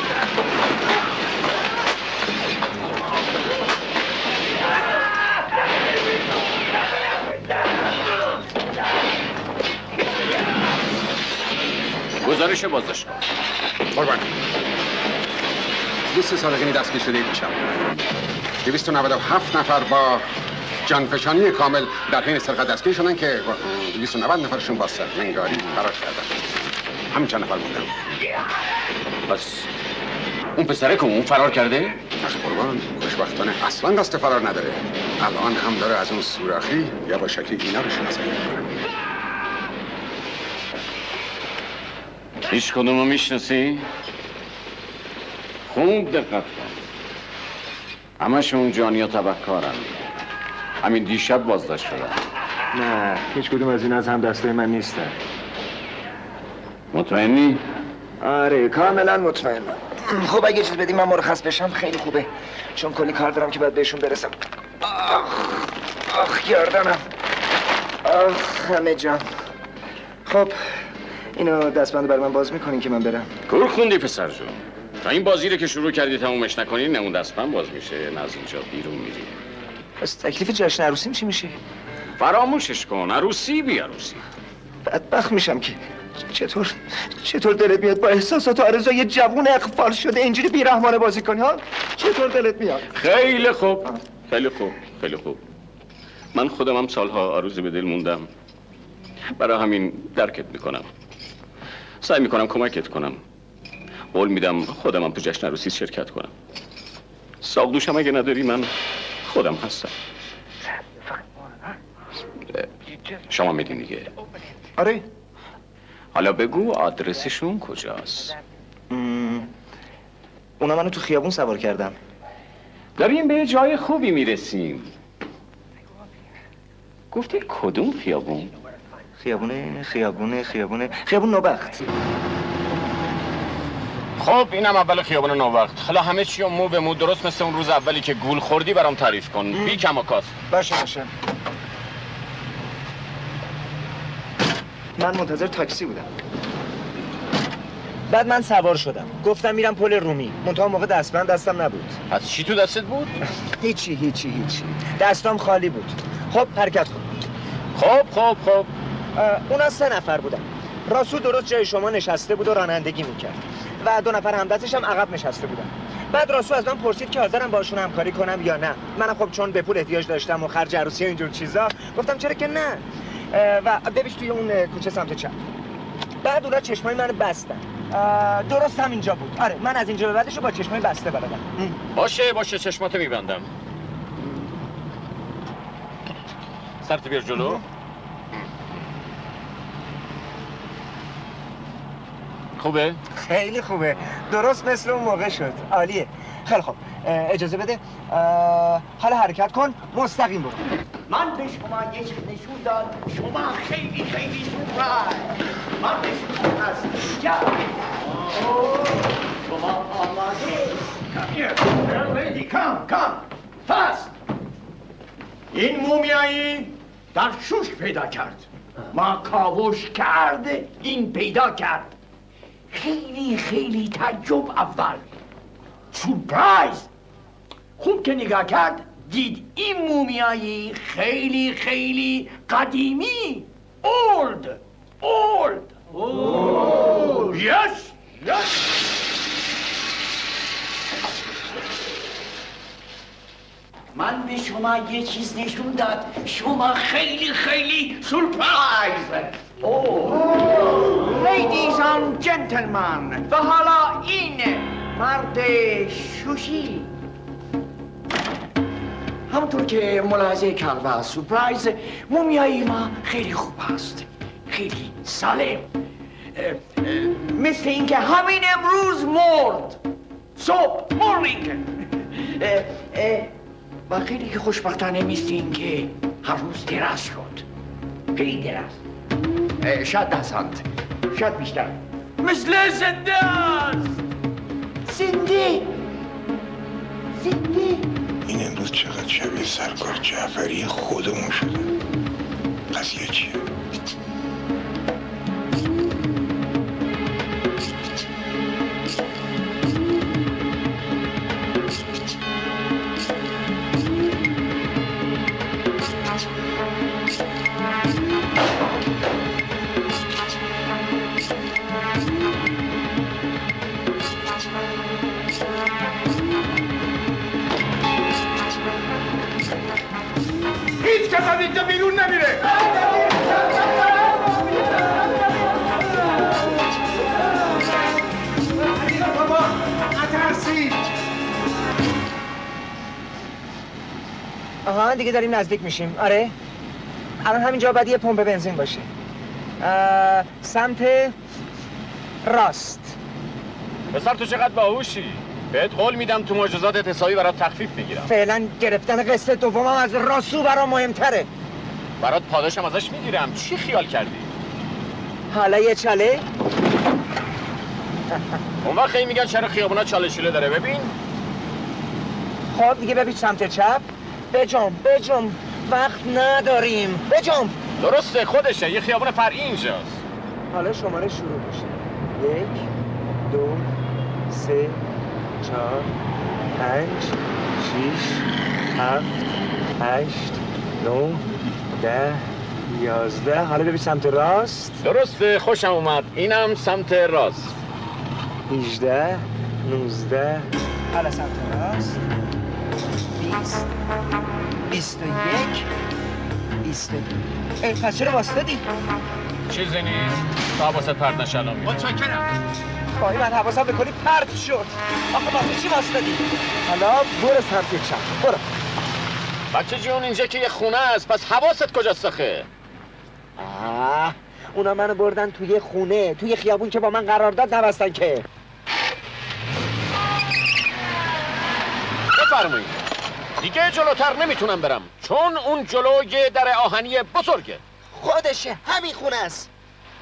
گزارش بازداشتگاه. قربان دویست سالگینی دستگیر شده میشم. دویست و نود و هفت نفر با جانفشانی کامل در حین سرقت دستگیر شدن که دویست و نود نفرشون با سرمنگاری فرار کردن. همین چند نفر بودن. پس اون پسره که اون فرار کرده؟ نه قربان خوشبختانه اصلا قصد فرار نداره. الان هم داره از اون سوراخی یا با شکلی اینا رو شناسایی میکنه. هیچ کدومو میشناسی؟ خوب دقت کن. همشون جانی ها تبهکارن. همین دیشب بازداشت شدن. نه هیچ کدوم از این از هم دسته من نیستن. مطمئنی؟ آره کاملا مطمئنم. خب اگه چیز بدی من مرخص بشم خیلی خوبه، چون کلی کار دارم که باید بهشون برسم. آخ آخ گردنم، آخ همه جان. خب اینو دستبند برای من باز میکنین که من برم؟ کور خوندی پسر جون. تا این بازی رو که شروع کردی تمومش نکنی نه اون دستبند باز میشه نه از اینجا بیرون میری. پس تکلیف جشن عروسیم چی میشه؟ فراموشش کن، عروسی بی عروسی. بدبخت میشم که. چطور چطور دلت میاد با احساسات و آرزوی جوون اغفال شده اینجوری بیرحمانه بازی کنی ها؟ چطور دلت میاد؟ خیلی خوب خیلی خوب خیلی خوب. من خودم هم سالها آرزو به دل موندم، برای همین درکت میکنم، سعی میکنم کمکت کنم، قول میدم خودم هم تو جشن عروسی شرکت کنم. ساقدوشم اگه نداری من خودم هستم. شما میدین دیگه. آره. حالا بگو آدرسشون کجاست؟ اونا منو تو خیابون سوار کردن. داریم به جای خوبی میرسیم. گفتی کدوم خیابون؟ خیابونه خیابونه خیابونه خیابون نوبخت. خب اینم اول خیابون نوبخت. حالا همه چی رو مو به مو درست مثل اون روز اولی که گول خوردی برام تعریف کن. بی کم و کاست. باشه باشه. من منتظر تاکسی بودم. بعد من سوار شدم. گفتم میرم پل رومی. منتها موقع دستبند دستم نبود. پس چی تو دستت بود؟ هیچی هیچی هیچی. دستام خالی بود. خب حرکت کن. خب خب خب. اونا سه نفر بودن. راسو درست جای شما نشسته بود و رانندگی میکرد. و دو نفر همدستش هم عقب نشسته بودن. بعد راسو از من پرسید که حاضرم باشون همکاری کنم یا نه. منم خب چون به پول احتیاج داشتم و خرج عروسی و اینجور چیزا گفتم چرا که نه. و ببیش توی اون کوچه سمت چپ. بعد اونا چشمای منو بستن. درست هم اینجا بود. آره من از اینجا به بعدشو با چشمای بسته بلدم. باشه باشه چشماتو میبندم. سرت بیار جلو. خوبه؟ خیلی خوبه. درست مثل اون موقع شد. عالیه. خیلی خوب. اجازه بده. حالا حرکت کن. مستقیم برو. من به شما یه چیز نشون داد. شما خیلی خیلی سوپر. من به شما از اینجا. شما آماده. Come here. Well, lady, come, come. Fast. این مومیایی در شوش پیدا کرد. ما کاوش کرد. این پیدا کرد. خیلی خیلی تعجب اول. سورپرایز. خوب که نگاه کرد دید این مومیایی خیلی خیلی قدیمی. اولد اولد اولد یس یس. من به شما یه چیز نشون داد. شما خیلی خیلی سورپرایز. لیدیز اند جنتلمن و حالا این مرد شوشی. همونطور که ملاحظه کرد و سورپرایز مومیایی ما خیلی خوب هست، خیلی سالم، مثل اینکه همین امروز مرد. صبح مورنینگ. و خیلی که خوشبختانه مثل اینکه هر روز دراز شد. خیلی دراز. شاید ده سانت، شاید بیشتر. مثل زنده است. زنده زنده. این امروز چقدر شبیه سرکار جعفری خودمون شده. قضیه چیه؟ هیچ کس از اینجا بیرون نمیره. بابا نترسید. آها دیگه داریم نزدیک میشیم. آره الان همینجا باید یه پمپ بنزین باشه. سمت راست. پسر تو چقدر باهوشی. بهت قول میدم تو معجزات حسابی برات تخفیف میگیرم. فعلا گرفتن قسط دومم از راسو برام مهمتره. برات پاداشم ازش میگیرم. چی خیال کردی؟ حالا یه چاله اون وقت خیلی میگن چرا خیابونا چالشیله داره. ببین خب دیگه ببین سمت چپ. بجام بجام وقت نداریم. بجام. درسته خودشه، یه خیابون فرعی اینجاست. حالا شماره شروع میشه. یک دو سه چهار پنج شیش هفت هشت نه ده یازده. حالا ببین سمت راست. درسته خوشم اومد. اینم سمت راست. هجده نوزده. حالا سمت راست. بیست بیست و یک بیست و دو. ای پس چرا واسطادی؟ چیزی نیست. تا حواست پرت نشه الان میام. متشکرم. خواهی من حواسم بکنی پرت شد. آخه واسه چی واسطادی؟ حالا برو سمت چپ. برو. بچه جون اینجا که یه خونه است، پس حواست کجاست آخه؟ آه اونا منو بردن توی خونه، توی خیابون که با من قرارداد نبستن که. بفرمایید. دیگه جلوتر نمیتونم برم چون اون جلو یه در آهنی بزرگه. خودشه، همین خونه است.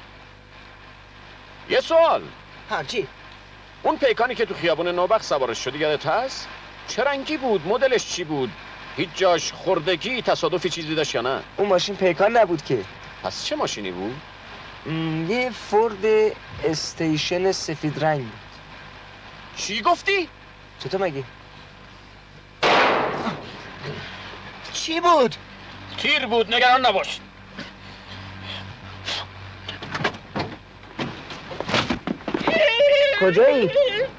یه سوال. ها چی؟ اون پیکانی که تو خیابون نوبخت سوارش شدی یادت هست؟ چه رنگی بود؟ مدلش چی بود؟ هیچ جاش خوردگی تصادفی چیزی داشت یا نه؟ اون ماشین پیکان نبود که. پس چه ماشینی بود؟ یه فورد استیشن سفید رنگ بود. چی گفتی؟ چطور مگه؟ چی بود؟ تیر بود، نگران نباش. کجایی؟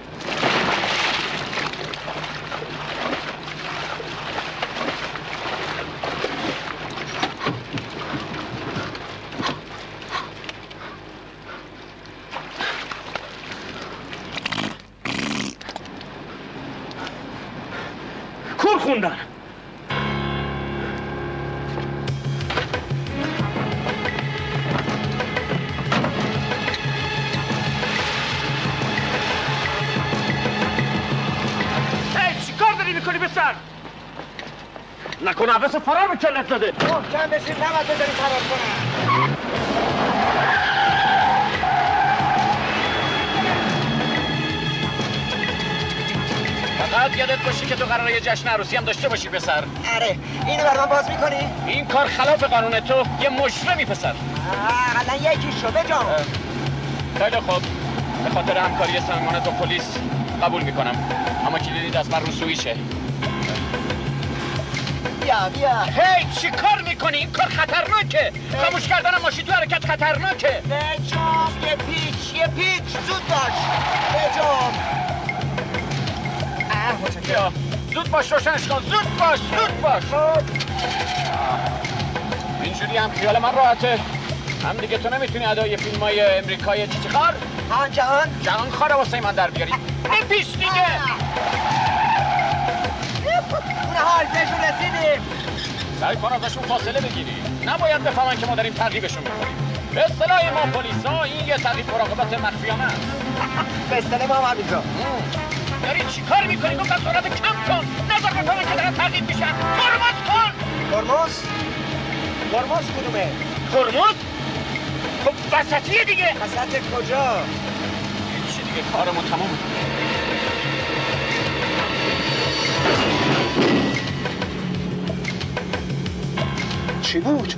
کور خوندن. میکنی بسر؟ نکنه عباس فرار به کلت داده. محکم بشید نباید بذاری فرار کنم. فقط یادت باشی که تو قراره یه جشن عروسی هم داشته باشی پسر. آره اینو بر من باز میکنی؟ این کار خلاف قانون تو. یه مجرمی پسر. آه الان یکی شو بجام. خیلی خوب، به خاطر همکاری صمیمانه با پلیس قبول میکنم، اما کلیدی دست بر رسویشه. بیا بیا. هی چی کار میکنی؟ این کار خطرناکه. خاموش کردن ماشین تو حرکت خطرناکه. بجام یه پیچ یه پیچ زود باش. بجام. بیا زود باش روشنش کن. زود باش زود باش. اینجوری هم خیال من راحته. هم دیگه تو نمیتونی ادای فیلم های امریکای چیچی خار آن جهان جهان خاره واسه من در بیاری. این پیش دیگه اون حال بهشون رسیدیم. سعی کن ازشون فاصله بگیری. نباید بفهمن که ما داریم تعقیبشون میکنیم. به اصطلاح ما پلیسا این یه تعقیب مراقبت مخفیانه است. به اصطلاح ما هم همینجا. داری چی کار میکنی؟ گفتم سرعت کم کن. نظر بفهمن که دارن تعقیب میشن. ترمز کن. ترمز؟ ترمز کدومه؟ ترمز؟ خب وسطیه دیگه. وسط کجا؟ چی دیگه کارمون تمومه. چی بود؟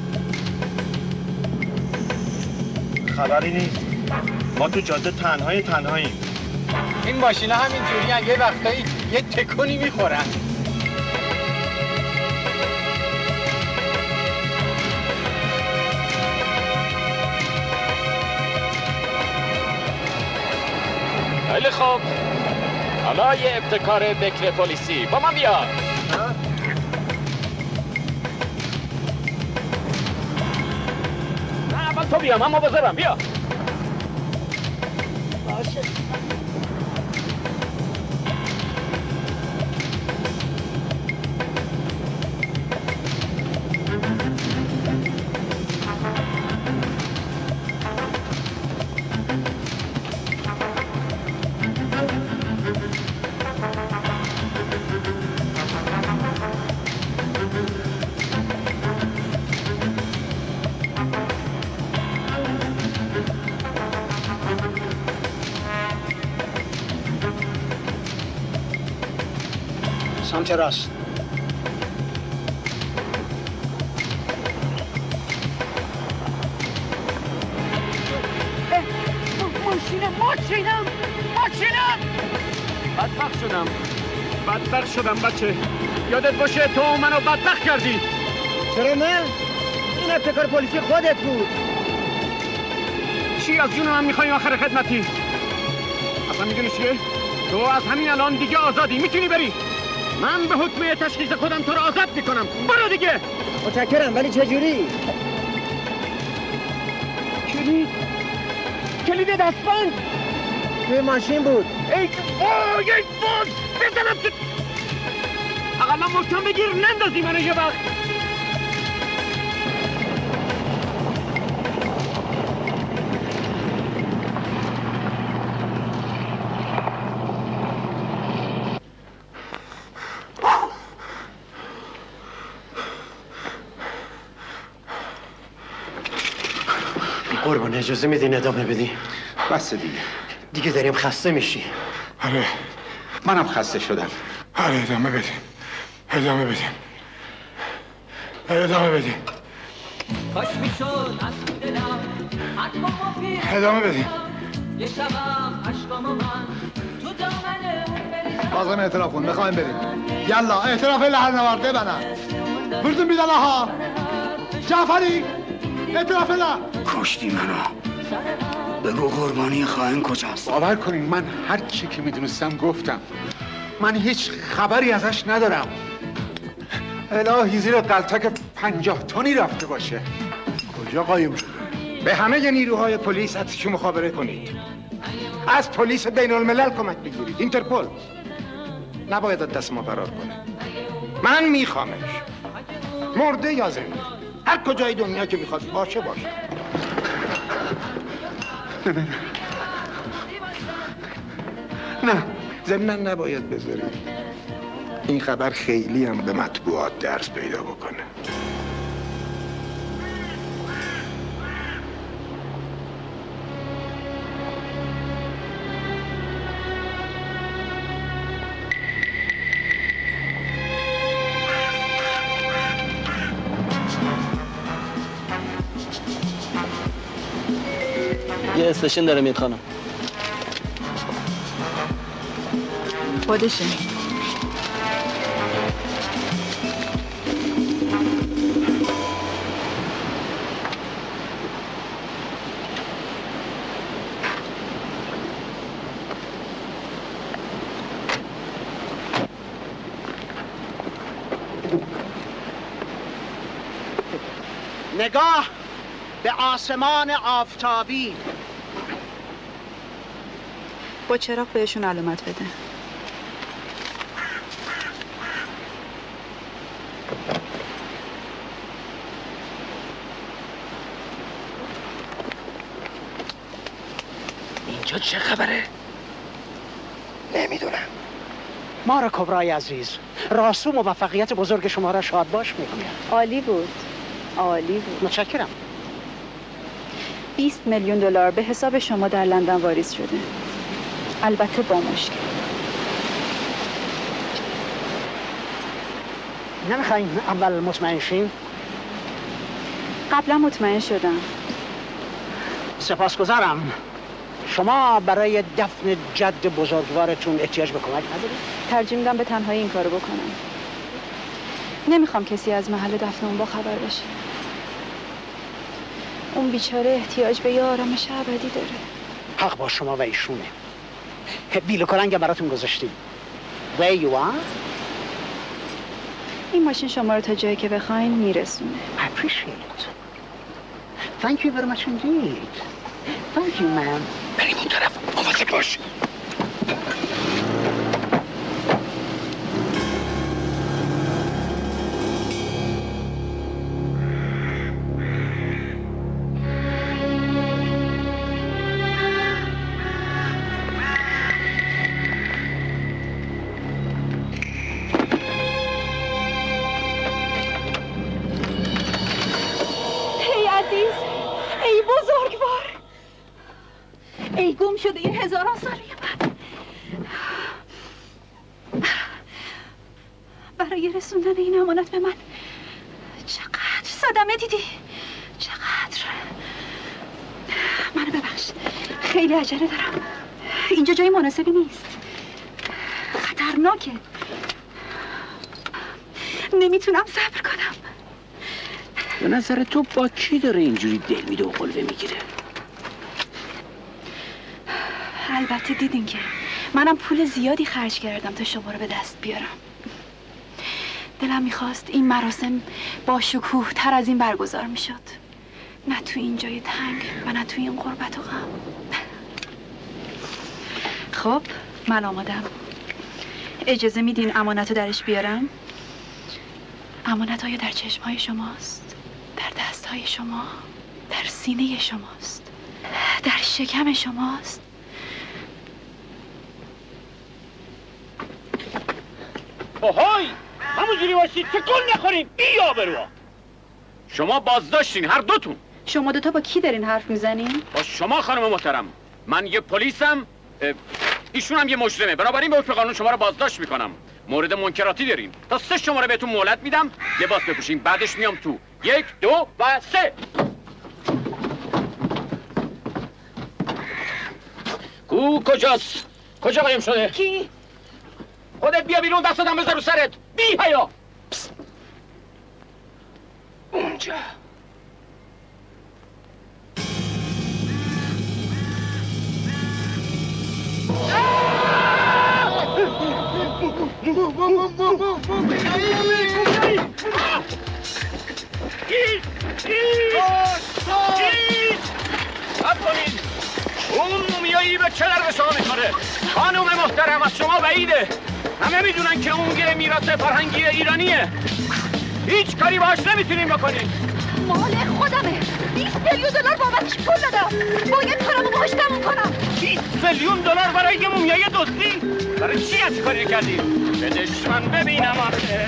خبری نیست. ما تو جاده تنهای تنهاییم. این ماشینا همین جوری یه وقتایی یه تکونی میخورن. خیلی خوب، حالا یه ابتکار بکر پلیسی. با من بیا. نه اول تو بیا، من مواظبم. بیا. باشه. سمت راست. ماشینم ماشینم ماشینم بدبخت شدم بدبخت شدم بچه. یادت باشه تو منو بدبخت کردی. چرا من؟ این ابتکار پلیسی خودت بود. چی از جون من میخوای آخر خدمتی؟ اصلا میدونی چیه؟ تو از همین الان دیگه آزادی، میتونی بری. من به حکم تشخیص خودم تو رو آزاد میکنم. برو دیگه. متشکرم، ولی چجوری؟ کلید کلید دستبند توی ماشین بود. ای اوه ای باز بزنم تو اقلا محکم بگیر نندازی منو یه وقت. قربان اجازه میدین ادامه بدی؟ بس دیگه دیگه داریم خسته میشی. آره منم خسته شدم. آره ادامه بدیم ادامه بدیم ادامه بدیم کاش میشد از دلم ادامه بدیم. یه شبم عشقامو من تو دامن اون بریزم. لازم اعتراف کن میخوایم بریم. یلا اعتراف لحن نورده بنا بردون بیدن ها جعفری اعتراف له. کشتی منو. بگو قربانی خائن کجاست؟ باور کنین من هر چی که میدونستم گفتم. من هیچ خبری ازش ندارم. الهی زیر قلتک پنجاه تنی رفته باشه. کجا قایم شده؟ به همه نیروهای پلیس ازشون مخابره کنید. از پلیس بین الملل کمک بگیرید. اینترپل نباید از دست ما فرار کنه. من میخوامش، مرده یا زنده، هر کجای دنیا که میخواد باشه باشه. نه نه نه ضمناً نباید بذاری این خبر خیلی هم به مطبوعات درس پیدا بکنه. یه استیشن داره میاد خانم. خودشه. نگاه به آسمان آفتابی. با چراغ بهشون علامت بده. اینجا چه خبره؟ نمیدونم. مارا کبرای عزیز، راسو موفقیت بزرگ شما را شاد باش میگویم. عالی بود. عالی بود. متشکرم. بیست میلیون دلار به حساب شما در لندن واریز شده. البته با مشکل. نمیخواین اول مطمئن شیم؟ قبلا مطمئن شدم. سپاسگزارم. شما برای دفن جد بزرگوارتون احتیاج به کمک ندارید؟ ترجیح میدم به تنهایی این کارو بکنم. نمیخوام کسی از محل دفن اون با خبر بشه. اون بیچاره احتیاج به یه آرامش ابدی داره. حق با شما و ایشونه. بیل و کلنگ براتون گذاشتیم. Where you are? این ماشین شما رو تا جایی که بخواین میرسونه. I appreciate. Thank you very much indeed. Thank you, ma'am. بریم اون طرف. آماده باش. ای گم شده یه هزاران ساله بعد. برای رسوندن این امانت به من چقدر صدمه دیدی؟ چقدر؟ منو ببخش، خیلی عجله دارم. اینجا جای مناسبی نیست، خطرناکه. نمیتونم صبر کنم. به نظر تو با کی داره اینجوری دل میده و قلبه میگیره؟ البته دیدین که منم پول زیادی خرج کردم تا شما رو به دست بیارم. دلم میخواست این مراسم با شکوه تر از این برگزار میشد، نه تو این جای تنگ و نه تو این غربت و غم. خب من آمادم. اجازه میدین امانت رو درش بیارم؟ امانت های در چشم های شماست، در دست های شما، در سینه شماست، در شکم شماست. اوهای همونجوری باشید که گل نخوریم. بیا برو. شما بازداشتین هر دوتون. شما دوتا با کی دارین حرف میزنین؟ با شما خانم محترم. من یه پلیسم، ایشون هم یه مجرمه، بنابراین به حکم قانون شما رو بازداشت میکنم. مورد منکراتی داریم. تا سه شماره بهتون مهلت میدم، لباس بپوشین، بعدش میام تو. یک، دو و سه. کو کجاست؟ کجا قایم شده؟ کی؟ خودت بیا بیرون، دستاتم بذار رو سرت. بی حیا. اونجا. اون مومیایی به چه در شما میکنه؟ خانم محترم از شما بعیده. همه میدونن که اون یه میراث فرهنگی ایرانیه. هیچ کاری باش نمیتونیم بکنیم. مال خودمه. بیست میلیون دلار بابتش پول دادم. باید کارمو باهاش تموم کنم. بیست میلیون دلار برای یه مومیایی دزدی؟ برای چی از کاری کردی؟ به دشمن ببینم آخه.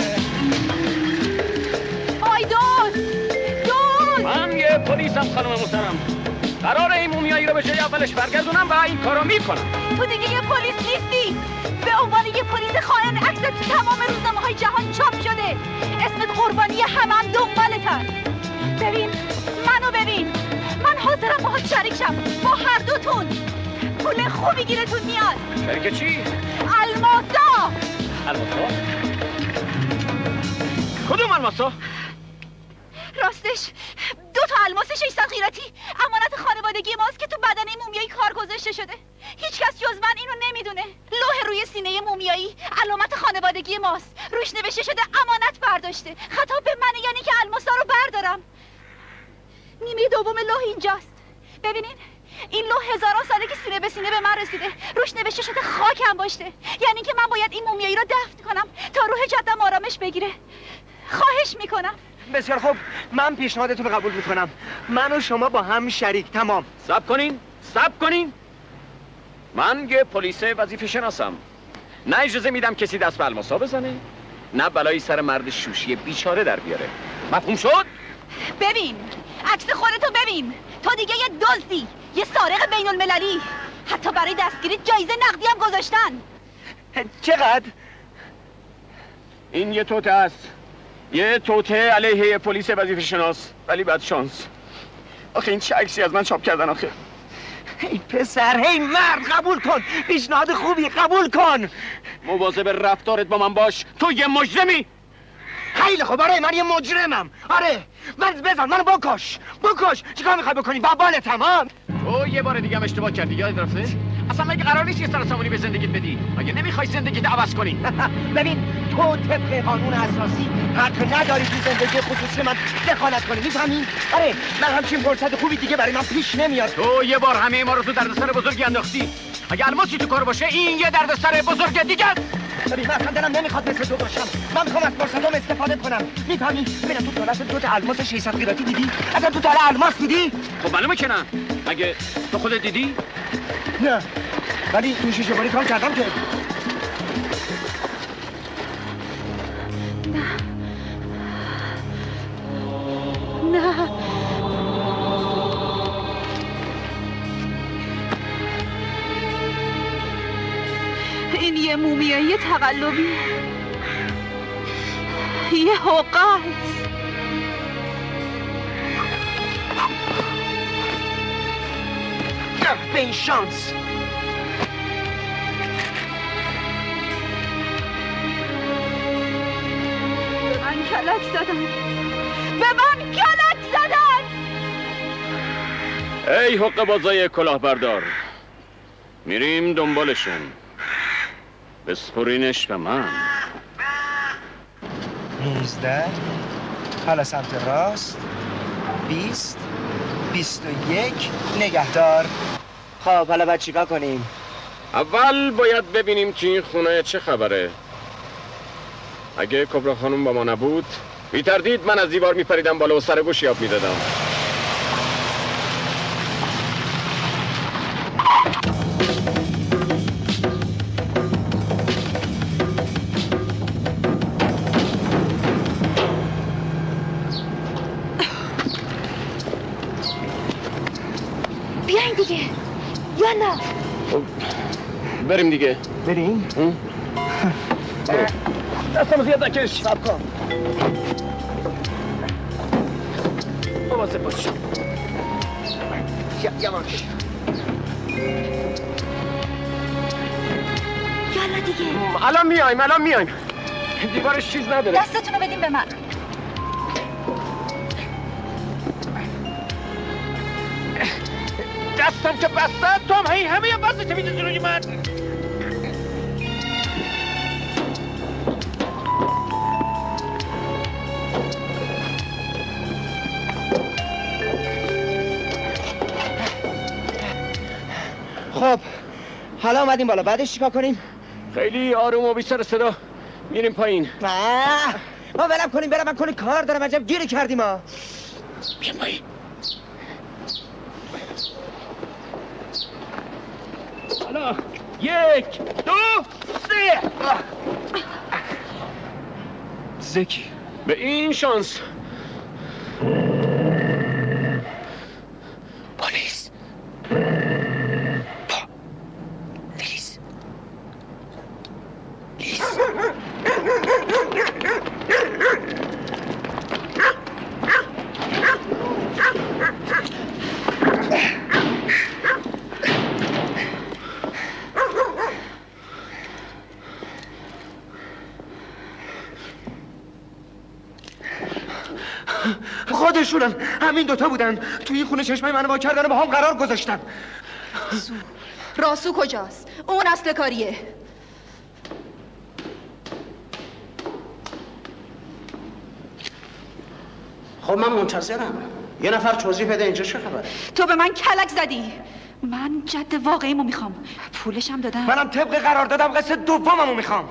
آی دوست! دوست! من یه پلیسم خانم محترم. قرار این مومیایی رو به جای اولش برگردونم و این کارو میکنم. تو دیگه یه پلیس نیستی. به عنوان یه پلیس خائن عکست تو تمام روزنامه‌های جهان چاپ شده. اسمت قربانی همه هم دنبالتن. ببین منو ببین. من حاضرم باهات شریک شم، با هر دوتون. پول خوبی گیرتون میاد. شریک چی؟ الماسا. الماسا؟ کدوم الماسا؟ راستش دو تا الماس ششصد قیراطی امانت خانوادگی ماست که تو بدن این مومیایی کار گذاشته شده. هیچ کس جز من اینو نمیدونه. لوح روی سینه مومیایی علامت خانوادگی ماست. روش نوشته شده امانت برداشته. خطاب به منه، یعنی که الماسا رو بردارم. نیمه دوم لوح اینجاست. ببینین این لوح هزاران ساله که سینه به سینه به من رسیده. روش نوشته شده خاک انباشته، یعنی که من باید این مومیایی رو دفن کنم تا روح جدم آرامش بگیره. خواهش میکنم. بسیار خوب، من پیشنهادتون رو قبول میکنم. من و شما با هم شریک. تمام. صبر کنین، صبر کنین. من یه پلیس وظیفه شناسم. نه اجازه میدم کسی دست به الماسا بزنه، نه بلایی سر مرد شوشی بیچاره در بیاره. مفهوم شد؟ ببین عکس خودتو ببین. تو دیگه یه دزدی، یه سارق بین المللی. حتی برای دستگیری جایزه نقدی هم گذاشتن. چقدر؟ این یه توته است، یه توته علیه یه پلیس وظیفه شناس، ولی بد شانس. آخه این چه عکسی از من چاپ کردن آخه؟ ای پسر، هی مرد، قبول کن. پیشنهاد خوبی، قبول کن. مواظب رفتارت با من باش. تو یه مجرمی. خیلی خوب، آره من یه مجرمم. آره من بزن، منو بکش بکش. چیکار میخوای بکنی؟ بابال تمام. تو یه بار دیگه هم اشتباه کردی، یادت رفته؟ اصلا مگه قرار نیست یه سرسامونی به زندگیت بدی؟ مگه نمیخوای زندگیت عوض کنی؟ ببین تو طبق قانون اساسی حق نداری تو زندگی خصوصی من دخالت کنی، میفهمی؟ آره من همچین فرصت خوبی دیگه برای من پیش نمیاد. تو یه بار همه ما رو تو دردسر بزرگی انداختی. اگه الماسی تو کار باشه این یه دردسر بزرگ دیگه است. ببین من اصلا دلم نمیخواد مثل تو باشم. من میخوام از فرصتام استفاده کنم، میفهمی؟ ببین تو دولت دو تا الماس ششصد قیراطی دیدی؟ اصلا تو تا الماس دیدی؟ خب معلومه که نه. مگه تو خودت دیدی؟ نه ولی تو شیشه باری کار کردم که. نه نه این یه مومیایی تقلبی. یه حقه است. به این شانس به من کلک زدن، به من کلک زدن. ای حق بازای کلاهبردار، میریم دنبالشون، بسپرینش به من. نوزده، حالا سمت راست، بیست، بیست و یک، نگهدار. خب حالا باید چیکار کنیم؟ اول باید ببینیم که این خونه چه خبره. اگه کبرا خانم با ما نبود، بی تردید من از دیوار میپریدم بالا و سر گوشی آب میدادم. بیاین دیگه، یالا بریم دیگه. بریم؟ برو. دستم زیاد نکش. سب کن. مواظب باش. یواش. یالا دیگه. الان میایم، الان میایم. دیوارش چیز نداره. دستتون رو بدین به من. دستم که بسته، تو هم هی همه یه بسته که میدونی روی من. خب حالا اومدیم بالا، بعدش چیکار کنیم؟ خیلی آروم و بی سر صدا میریم پایین. نه ما ولم کنیم برم من کنیم کار دارم، عجب گیری کردیم ما. بیا پایین. حالا یک دو سه. زکی به این شانس. پلیس لیز لیز خودشونن، همین دوتا بودن توی این خونه چشمای منو وا کردن و با هم قرار گذاشتن. راسو راسو کجاست؟ اون اصل کاریه. خب من منتظرم، یه نفر توضیح بده اینجا چه خبره؟ تو به من کلک زدی. من جد واقعیمو میخوام، پولشم دادم. منم طبق قرار دادم قصد دوممو میخوام.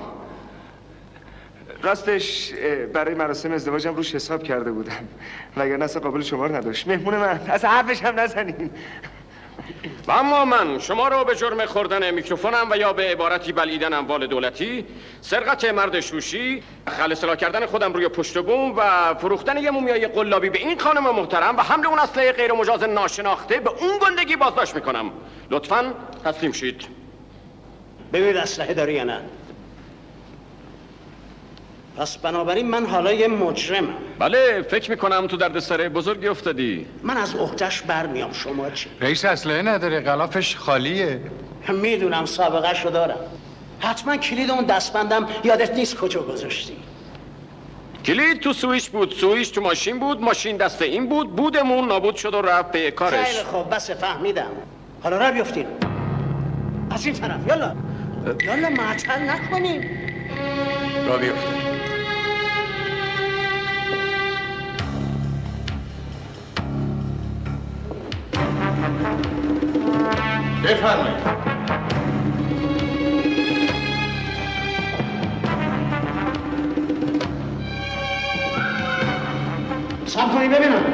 راستش برای مراسم ازدواجم روش حساب کرده بودم، وگرنه اصلا قابل شمار نداشت. مهمون من، از حرفش هم نزنین. و اما من شما رو به جرم خوردن میکروفونم و یا به عبارتی بلعیدن اموال دولتی، سرقت مرد شوشی، خل اصلاح کردن خودم روی پشت بوم و فروختن یه مومیای قلابی به این خانم محترم و حمل اون اسلحه غیر مجاز ناشناخته به اون گندگی بازداشت میکنم. لطفاً تسلیم شید. ببینید اسلحه داری یا نه؟ پس بنابراین من حالا یه مجرمم. بله، فکر میکنم تو دردسر بزرگی افتادی. من از عهده‌اش برمیام. شما چی؟ رئیس اسلحه نداره، غلافش خالیه. میدونم سابقه‌شو دارم. حتما کلید اون دستبندم یادت نیست کجا گذاشتی. کلید تو سویچ بود، سویچ تو ماشین بود، ماشین دست این بود، بودمون نابود شد و رفت به کارش. خیلی خوب، بس فهمیدم. حالا راه بیفتین. از این طرف، یالا. یالا معطل نکنیم. راه بیفتین. بفرمایید. سب کنی ببینم.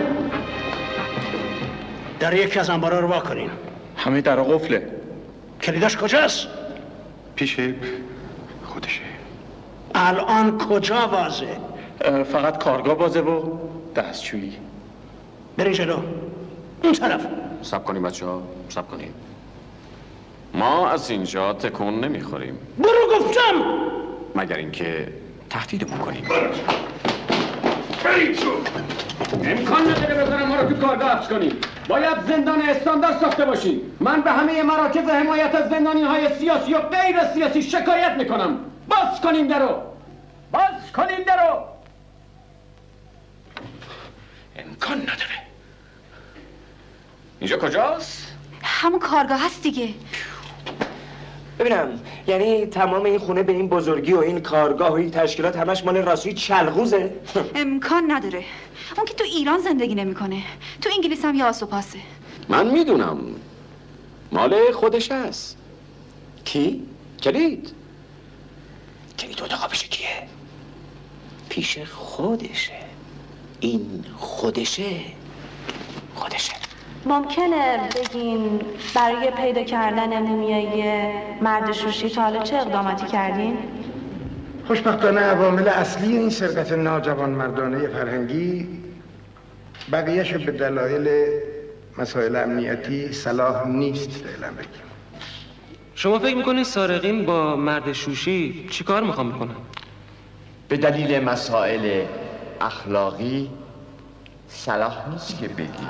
در یکی از انبارا رو وا کنین. همه در قفله. کلیداش کجاست؟ پیش خودشه. الان کجا بازه؟ فقط کارگاه بازه و دستشویی. برین جلو. اون طرف. سب کنیم بچه ها، سب کنیم. ما از اینجا تکون نمیخوریم. برو گفتم. مگر اینکه تهدیدمون کنیم. برید تو. امکان نداره بذارم ما رو تو کارگاه حبس کنیم. باید زندان استاندارد ساخته باشیم. من به همه مراکز حمایت از زندانی های سیاسی و غیر سیاسی شکایت میکنم. باز کنیم درو. باز کنیم درو. امکان نداره. اینجا کجاست؟ همون کارگاه هست دیگه. ببینم یعنی تمام این خونه به این بزرگی و این کارگاه و این تشکیلات همش مال راسوی چلغوزه؟ امکان نداره. اون که تو ایران زندگی نمیکنه. تو انگلیس هم یه آس و پاسه. من میدونم. مال خودش هست. کی؟ کلید. کلید اتاقا پیش کیه؟ پیش خودشه. این خودشه. خودشه. ممکنه بگین برای پیدا کردن مومیایی مرد شوشی تا حالا چه اقداماتی کردین؟ خوشبختانه عوامل اصلی این سرقت ناجوان مردانه فرهنگی بقیه‌شو به دلایل مسائل امنیتی صلاح نیست فعلا بگیم. شما فکر میکنین سارقین با مرد شوشی چیکار میخوام بکنن؟ به دلیل مسائل اخلاقی صلاح نیست که بگیم.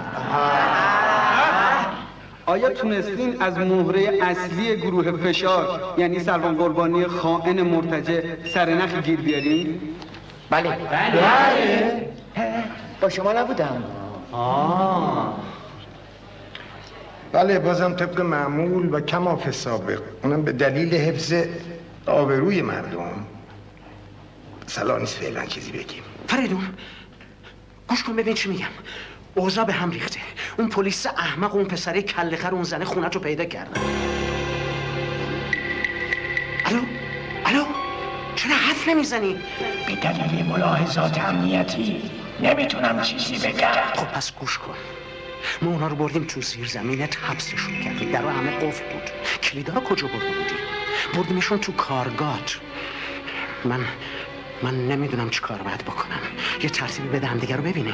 آیا تونستین از مهره اصلی گروه فشار یعنی سروان قربانی خائن مرتجع سرنخ گیر بیارین؟ بله. بله. با شما نبودم. آه. بله بازم طبق معمول و کماف سابق، اونم به دلیل حفظ آبروی مردم صلاح نیست فعلا چیزی بگیم. فریدون گوش کن ببین چی میگم. اوضاع به هم ریخته. اون پلیس احمق و اون پسره کله خر اون زنه خونت رو پیدا کردن. الو الو چرا حرف نمیزنی؟ به دلیل ملاحظات امنیتی نمیتونم چیزی بگم. خب پس گوش کن. ما اونا رو بردیم تو زیر زمینت حبسشون کردیم. درها همه قفل بود. کلیدا رو کجا برده بودیم؟ بردیمشون تو کارگات. من من نمیدونم چی کار باید بکنم. یه ترتیبی بده هم دیگه رو ببینیم.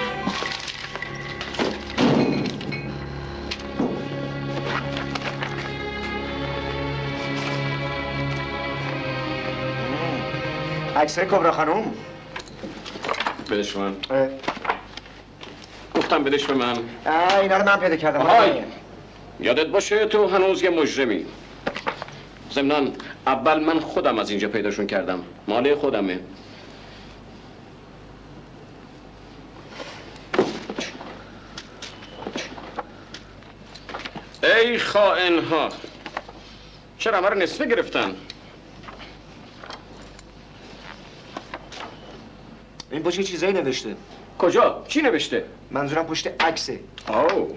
عکسای کبرا خانوم بدش من. گفتم بدش به من. اینا رو من پیدا کردم. آهای یادت باشه تو هنوز یه مجرمی. ضمناً اول من خودم از اینجا پیداشون کردم. مال خودمه. ای خائن ها چرا همه رو نصفه گرفتن؟ این پشت چیزایی نوشته. کجا؟ چی نوشته؟ منظورم پشت عکسه. آو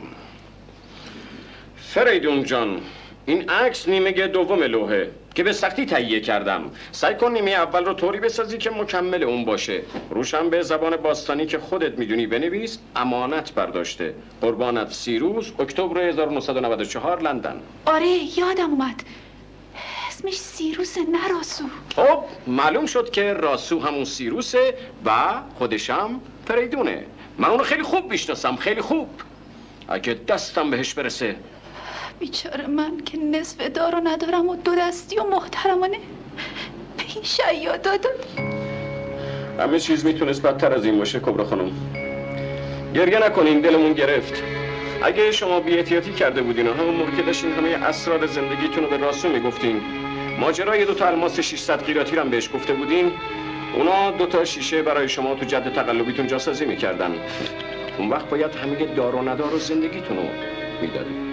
فریدون جان این عکس نیمه دوم لوحه که به سختی تهیه کردم. سعی کن نیمه اول رو طوری بسازی که مکمل اون باشه. روشم به زبان باستانی که خودت میدونی بنویس امانت برداشته. قربانت سیروس اکتبر هزار و نهصد و نود و چهار لندن. آره یادم اومد. اسمش سیروس نه راسو. خب معلوم شد که راسو همون سیروسه و خودشم فریدونه. من اونو خیلی خوب میشناسم. خیلی خوب. اگه دستم بهش برسه. بیچاره من که نصف دارو ندارم و دو دستی و محترمانه به این شیادا داد. همه چیز میتونست بدتر از این باشه کبرا خانم. گریه نکنین دلمون گرفت. اگه شما بی احتیاطی کرده بودین و همون موقع که داشتین همه اسرار زندگیتون رو به راسو میگفتین، ماجرای دو تا الماس ششصد قیراطی رو هم بهش گفته بودین، اونا دو تا شیشه برای شما تو جد تقلبیتون جاسازی میکردن. اون وقت باید همه دار و ندار و زندگیتون رو میدادین.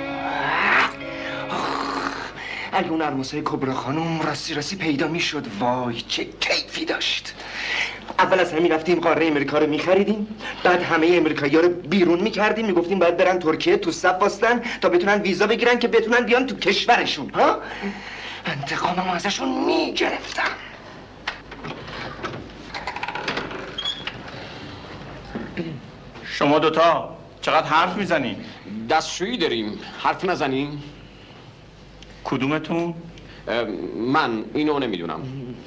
اگه اون الماسای کبرا خانوم راستی راستی پیدا میشد وای چه کیفی داشت. اول از همین رفتیم قاره امریکا رو میخریدیم، بعد همه امریکایی‌ها رو بیرون میکردیم، میگفتیم باید برن ترکیه تو صف واسطن تا بتونن ویزا بگیرن که بتونن بیان تو کشورشون. ها انتقامم ازشون میگرفتم. شما دوتا چقدر حرف میزنین؟ دستشویی داریم حرف نزنیم؟ کدومتون؟ من اینو نمیدونم.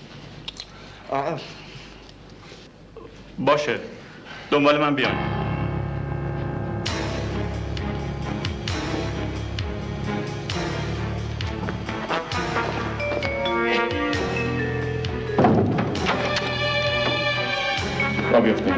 باشه دنبال من بیان. را بیفتیم.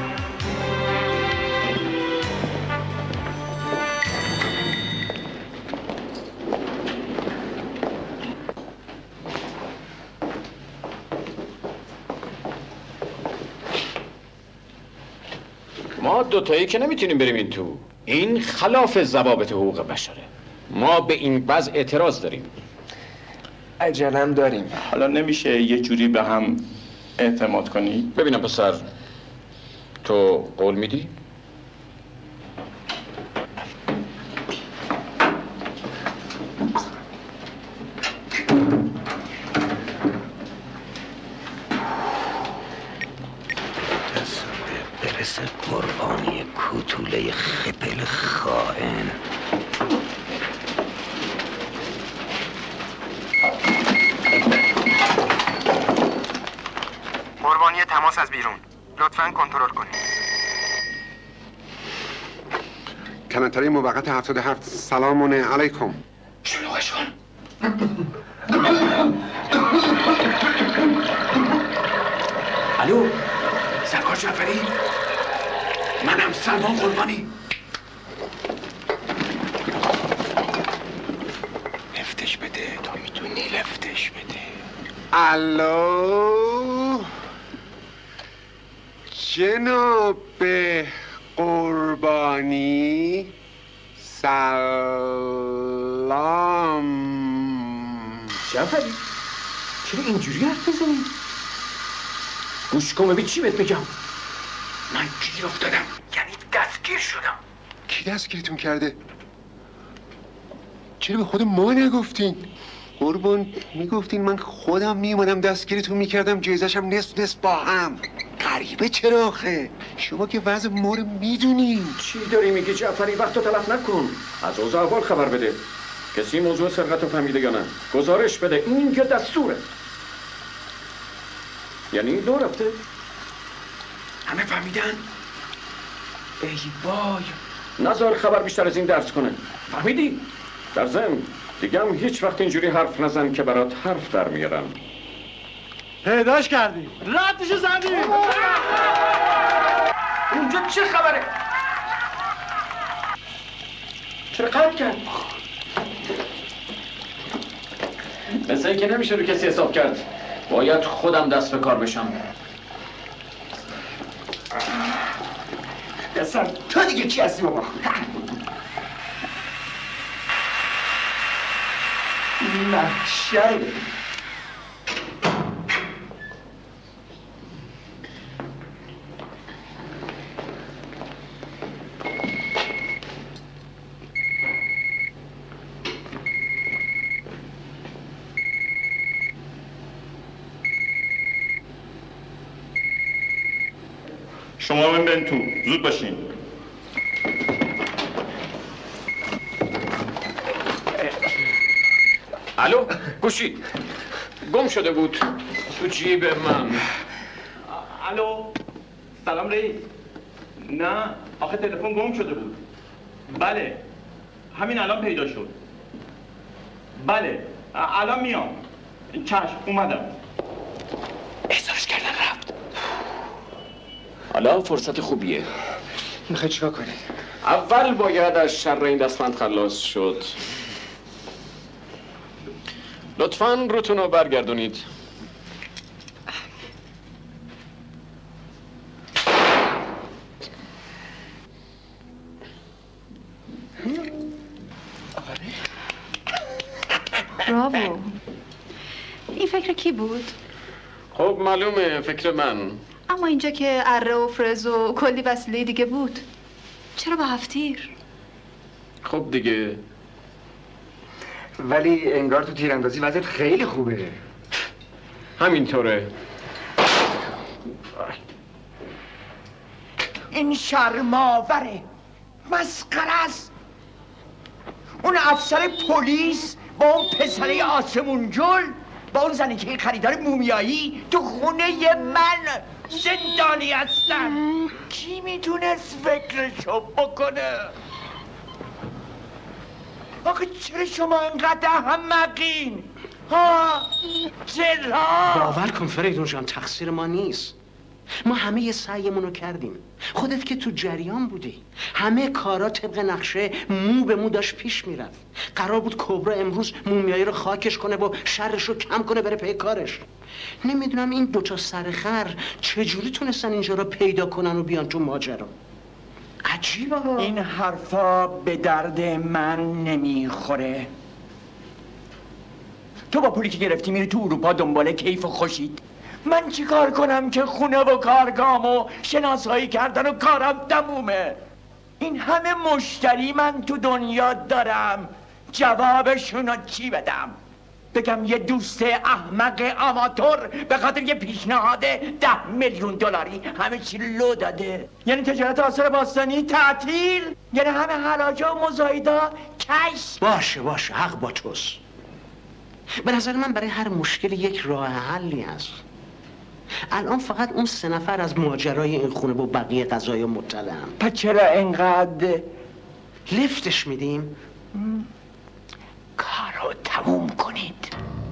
ما دوتایی که نمیتونیم بریم این تو. این خلاف ضوابط حقوق بشره. ما به این وضع اعتراض داریم. عجلم داریم. حالا نمیشه یه جوری به هم اعتماد کنی؟ ببینم پسر، تو قول میدی؟ برسه قربانی کوتوله خپل خائن. قربانی تماس از بیرون، لطفاً کنترل کنید. کلانتری موقت هفتاد و هفت. سلام علیکم. شلوغشون. الو سرکار جعفری، منم سلمان قربانی. لفتش بده، تو میتونی لفتش بده. الو جناب قربانی، سلام. جعفری چرا اینجوری حرف میزنی؟ گوش کن ببین چی بهت بگم. من گیر افتادم، یعنی دستگیر شدم. کی دستگیرتون کرده؟ چرا به خود ما نگفتین؟ قربان میگفتین من خودم میومدم دستگیرتون میکردم، جایزشم نصف نصف با هم. غریبه چرا آخه؟ شما که وضع ما رو میدونین. چی داری میگی جعفری؟ وقت رو تلف نکن. از اوضاع احوال خبر بده. کسی موضوع سرقت رو فهمیده یا نه؟ گزارش بده. این که دستوره. یعنی دو رفته؟ همه فهمیدن؟ ای وای. نظر خبر بیشتر از این درس کنه. فهمیدی؟ در ضمن دیگه هم هیچ وقت اینجوری حرف نزن که برات حرف در میارم. پیداش کردی؟ ردشو زدی؟ اونجا چه خبره؟ چرا قرد کرد؟ مثل اینکه نمیشه رو کسی حساب کرد. باید خودم دست به کار بشم. دستم تو دیگه کی هستی بابا؟ محشر. شما هم برین تو، زود باشین. الو گوشی گم شده بود تو جیب من. الو سلام رئیس. نه آخه تلفن گم شده بود. بله همین الان پیدا شد. بله الان میام. چشم اومدم. احضارش کردن رفت. حالا فرصت خوبیه. میخوای چیکار کنی؟ اول باید از شر این دستمند خلاص شد. لطفاً روتون رو برگردونید. براوو. این فکر کی بود؟ خب معلومه فکر من. اما اینجا که اره و فرز و کلی وسیله دیگه بود، چرا با هفتیر؟ خب دیگه. ولی انگار تو تیراندازی وضعیت خیلی خوبه. همینطوره. این شرماوره، مسخره است. اون افسر پلیس با اون پسره آسمون جل با اون زنی که خریدار مومیایی تو خونه من زندانی هستن. کی میتونست فکرشو بکنه؟ آخه چرا شما انقدر احمقین؟ ها؟ چرا؟ باور کن فریدون جان، تقصیر ما نیست. ما همه سعیمون رو کردیم. خودت که تو جریان بودی. همه کارا طبق نقشه مو به مو داشت پیش میرفت. قرار بود کبرا امروز مومیایی رو خاکش کنه و شرش رو کم کنه بره پی کارش. نمیدونم این دوتا سرخر چجوری تونستن اینجا رو پیدا کنن و بیان تو ماجرا. عجیبه ها. این حرفا به درد من نمیخوره. تو با پولی که گرفتی میری تو اروپا دنبال کیف و خوشید. من چی کار کنم که خونه و کارگام و شناسایی کردن و کارم تمومه؟ این همه مشتری من تو دنیا دارم، جوابشونو چی بدم؟ بگم یه دوست احمق آماتور به خاطر یه پیشنهاد ده میلیون دلاری همه چی لو داده؟ یعنی تجارت آثار باستانی تعطیل؟ یعنی همه حلاجا و مزایدا کش؟ باشه باشه، حق با توست. به نظر من برای هر مشکل یک راه حلی هست. الان فقط اون سه نفر از ماجرای این خونه با بقیه قضايا مطلعن. پس چرا اینقدر لفتش میدیم؟ کارو تموم کنید.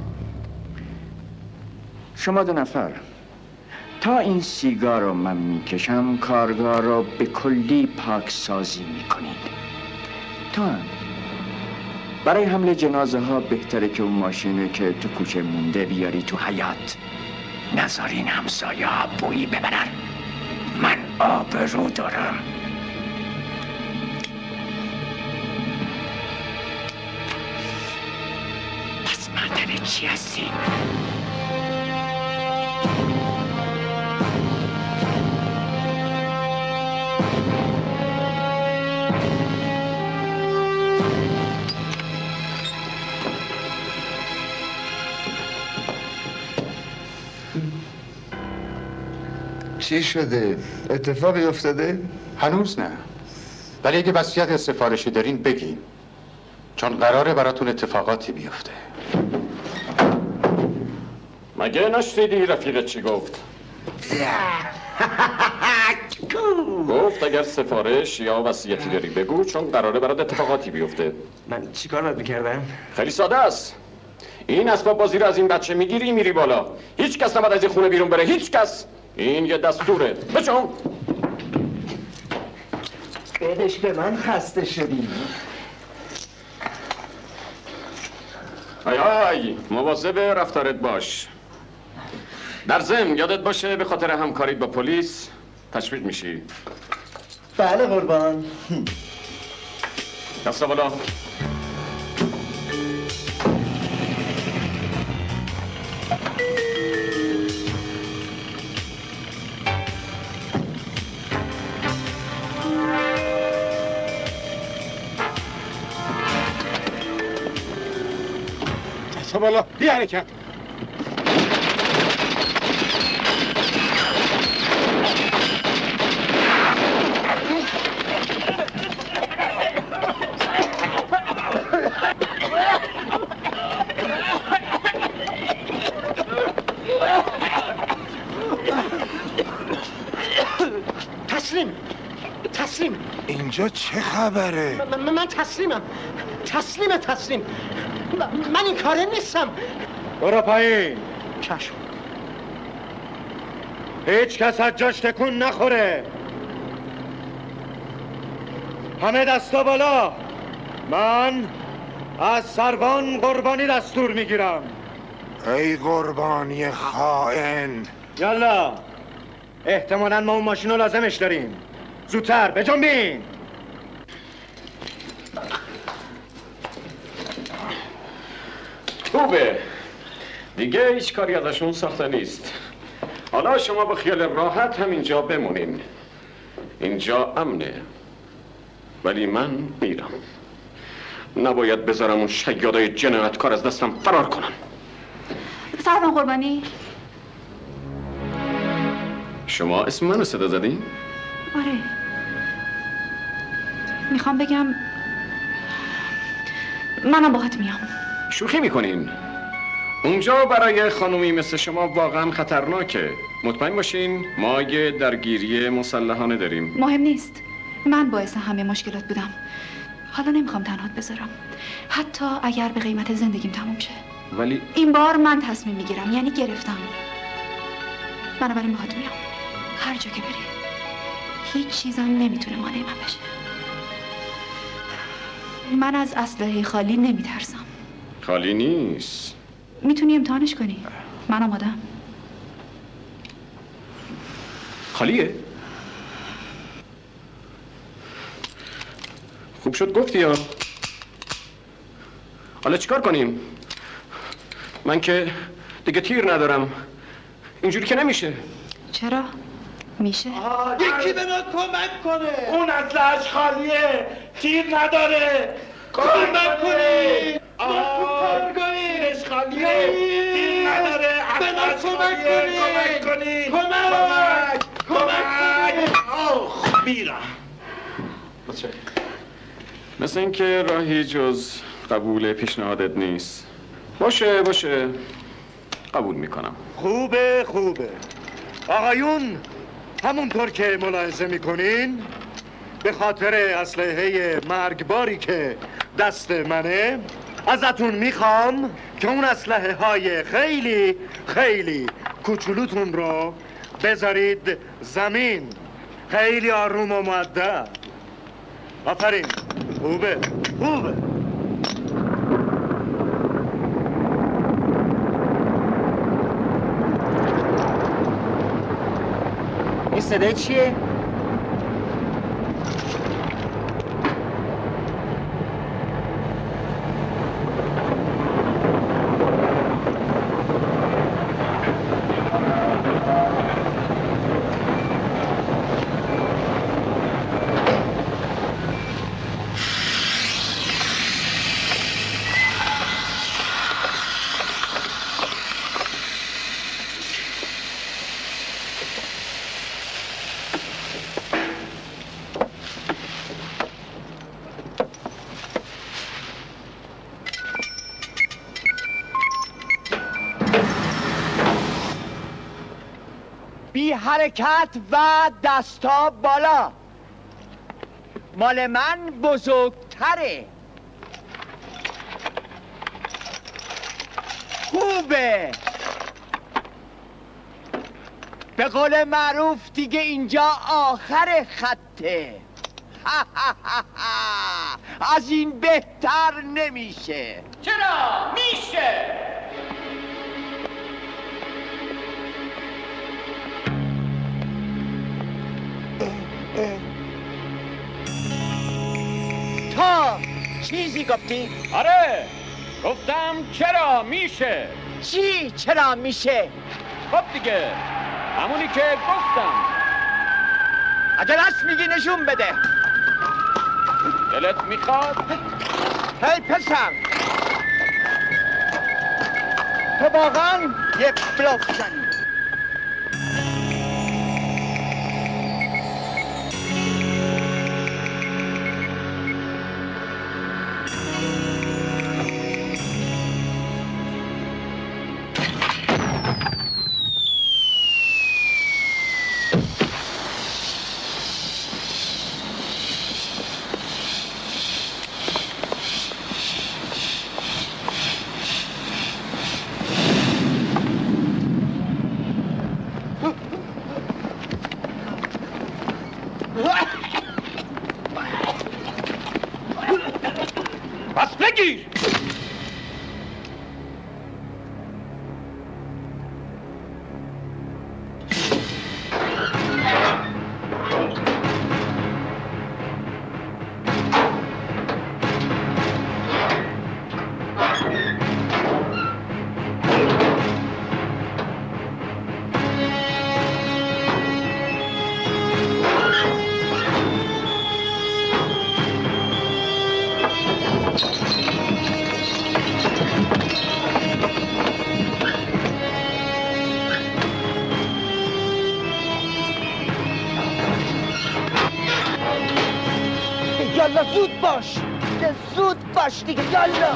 شما دو نفر تا این سیگار رو من میکشم کارگاه رو به کلی پاکسازی میکنید. تو هم برای حمل جنازه ها بهتره که اون ماشینه که تو کوچه مونده بیاری تو حیات، نذارین همسایه ها بویی ببرن. من آبرو دارم. پس معدن چی هستی؟ چی شده؟ اتفاقی افتاده؟ هنوز نه، ولی اگه وصیت سفارشی دارین بگین، چون قراره براتون اتفاقاتی بیفته. مگه نشنیدی رفیقت چی گفت؟ گفت اگر سفارش یا وصیتی داری بگو، چون قراره برات اتفاقاتی بیفته. من چی کار باید میکردم؟ خیلی ساده است. این اسباب بازی رو از این بچه میگیری میری بالا. هیچ کس نباید از این خونه بیرون بره، هیچ کس. این یه دستوره. بچون بدش به من خسته شدیم. های های مواظب رفتارت باش. در ضمن یادت باشه به خاطر همکاریت با پلیس تشویق میشی. بله قربان. دست بالا. دست بالا. بی حرکت. تسلیم تسلیم. اینجا چه خبره؟ من, من تسلیمم. تسلیم تسلیم. من این کاره نیستم. برو پایین. چشم. هیچ کس از جاش تکون نخوره. همه دستا بالا. من از سروان قربانی دستور میگیرم. ای قربانی خائن. یالا احتمالاً ما اون ماشین رو لازمش داریم. زودتر بجنبین. خوبه دیگه هیچ کاری ازشون ساخته نیست. حالا شما با خیال راحت همینجا بمونین. اینجا امنه، ولی من میرم. نباید بذارم اون شیادای جنایتکار از دستم فرار کنن. سروان قربانی. شما اسم منو صدا زدین؟ آره. میخوام بگم منم باهات میام. شوخی میکنین؟ اونجا برای خانومی مثل شما واقعا خطرناکه. مطمئن باشین ما یه درگیری مسلحانه داریم. مهم نیست. من باعث همه مشکلات بودم. حالا نمیخوام تنهات بذارم، حتی اگر به قیمت زندگیم تموم شه. ولی این بار من تصمیم میگیرم، یعنی گرفتم. بنابراین باهات میام. هر جا که بری هیچ چیزم نمیتونه مانع من بشه. من از اسلحه خالی نمیترسم. خالی نیست. میتونی امتحانش کنی. من آمادم. خالیه؟ خوب شد گفتی یا. حالا چیکار کنیم؟ من که دیگه تیر ندارم. اینجوری که نمیشه. چرا؟ میشه. یکی به ما کمک کنه. اون اسلحه‌اش خالیه، تیر نداره. کمک کنید. آها تیرش خالیه، تیر نداره. اسلحه‌اش خالیه. کمک کنید. کمک کمک. آخ میرم. مثل اینکه راهی جز قبول پیشنهادت نیست. باشه باشه قبول میکنم. خوبه خوبه آقایون، همونطور که ملاحظه میکنین به خاطر اسلحه مرگباری که دست منه ازتون میخوام که اون اسلحه های خیلی خیلی کوچولوتون رو بذارید زمین. خیلی آروم و مؤدب. آفرین. خوبه خوبه. این صدای چیه؟ بی حرکت و دستا بالا. مال من بزرگتره. خوبه. به قول معروف دیگه اینجا آخر خطه. از این بهتر نمیشه. چرا؟ میشه. تا چیزی گفتی؟ آره گفتم چرا میشه. چی چرا میشه؟ خب دیگه همونی که گفتم. اگه راست میگی نشون بده. دلت میخواد؟ هی پسر، تو واقعا یه بلوف زنی. پس بگیر. یالا زود باش، زود باش دیگه. یالا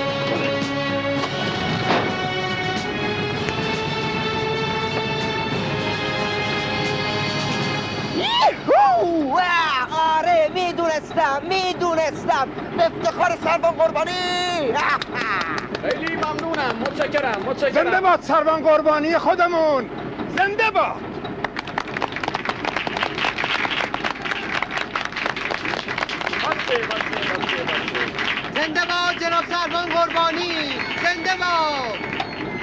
آره میدونستم میدونستم. افتخار سروان قربانی. خیلی ممنونم. متشکرم متشکرم. زنده باد سروان قربانی خودمون. زنده باد. زنده باد جناب سروان قربانی، زنده باد.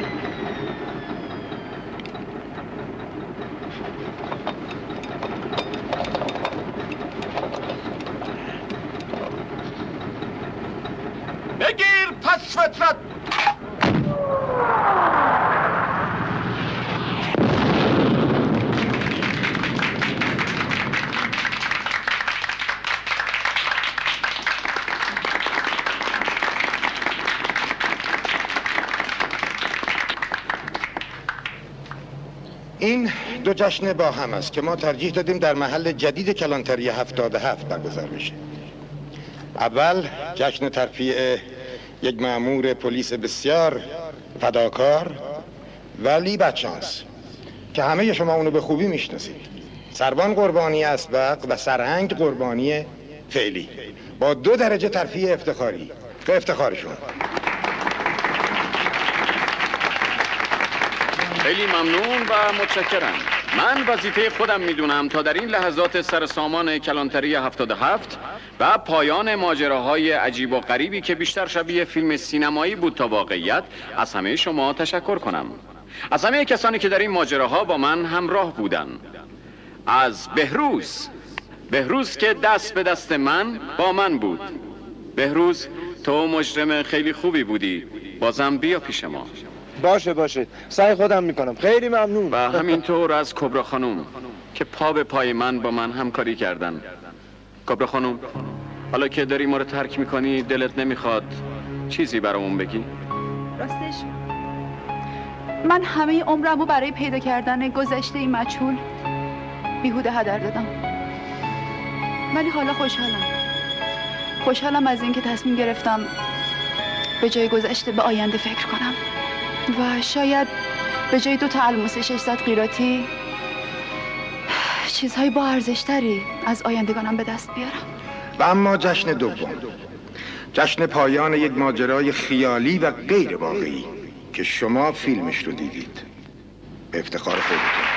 بگیر پس فطرت. این دو جشن با هم است که ما ترجیح دادیم در محل جدید کلانتری هفتاد و هفت برگزار بشه. اول جشن ترفیع یک مأمور پلیس بسیار فداکار ولی بدشانس که همه شما اونو به خوبی میشناسید. سروان قربانی اسبق و سرهنگ قربانی فعلی با دو درجه ترفیع افتخاری. به افتخارشون. خیلی ممنون و متشکرم. من وظیفه خودم میدونم تا در این لحظات سرسامان کلانتری هفتاد و هفت و پایان ماجراهای عجیب و غریبی که بیشتر شبیه فیلم سینمایی بود تا واقعیت از همه شما تشکر کنم. از همه کسانی که در این ماجراها با من همراه بودن. از بهروز بهروز که دست به دست من با من بود. بهروز تو مجرم خیلی خوبی بودی. بازم بیا پیش ما. باشه باشه سعی خودم میکنم. خیلی ممنون. و همینطور از کبرا خانوم که پا به پای من با من همکاری کردن. کبرا خانوم حالا که داری ما رو ترک میکنی دلت نمیخواد چیزی برامون بگی؟ راستش من همه عمرمو برای پیدا کردن گذشته این مجهول بیهوده هدر دادم، ولی حالا خوشحالم. خوشحالم از اینکه تصمیم گرفتم به جای گذشته به آینده فکر کنم و شاید به جای دو تا الماس ششصد قیراطی چیزهای با ارزشتری از آیندگانم به دست بیارم. و اما جشن دوم، جشن پایان یک ماجرای خیالی و غیر واقعی که شما فیلمش رو دیدید. به افتخار خودتون.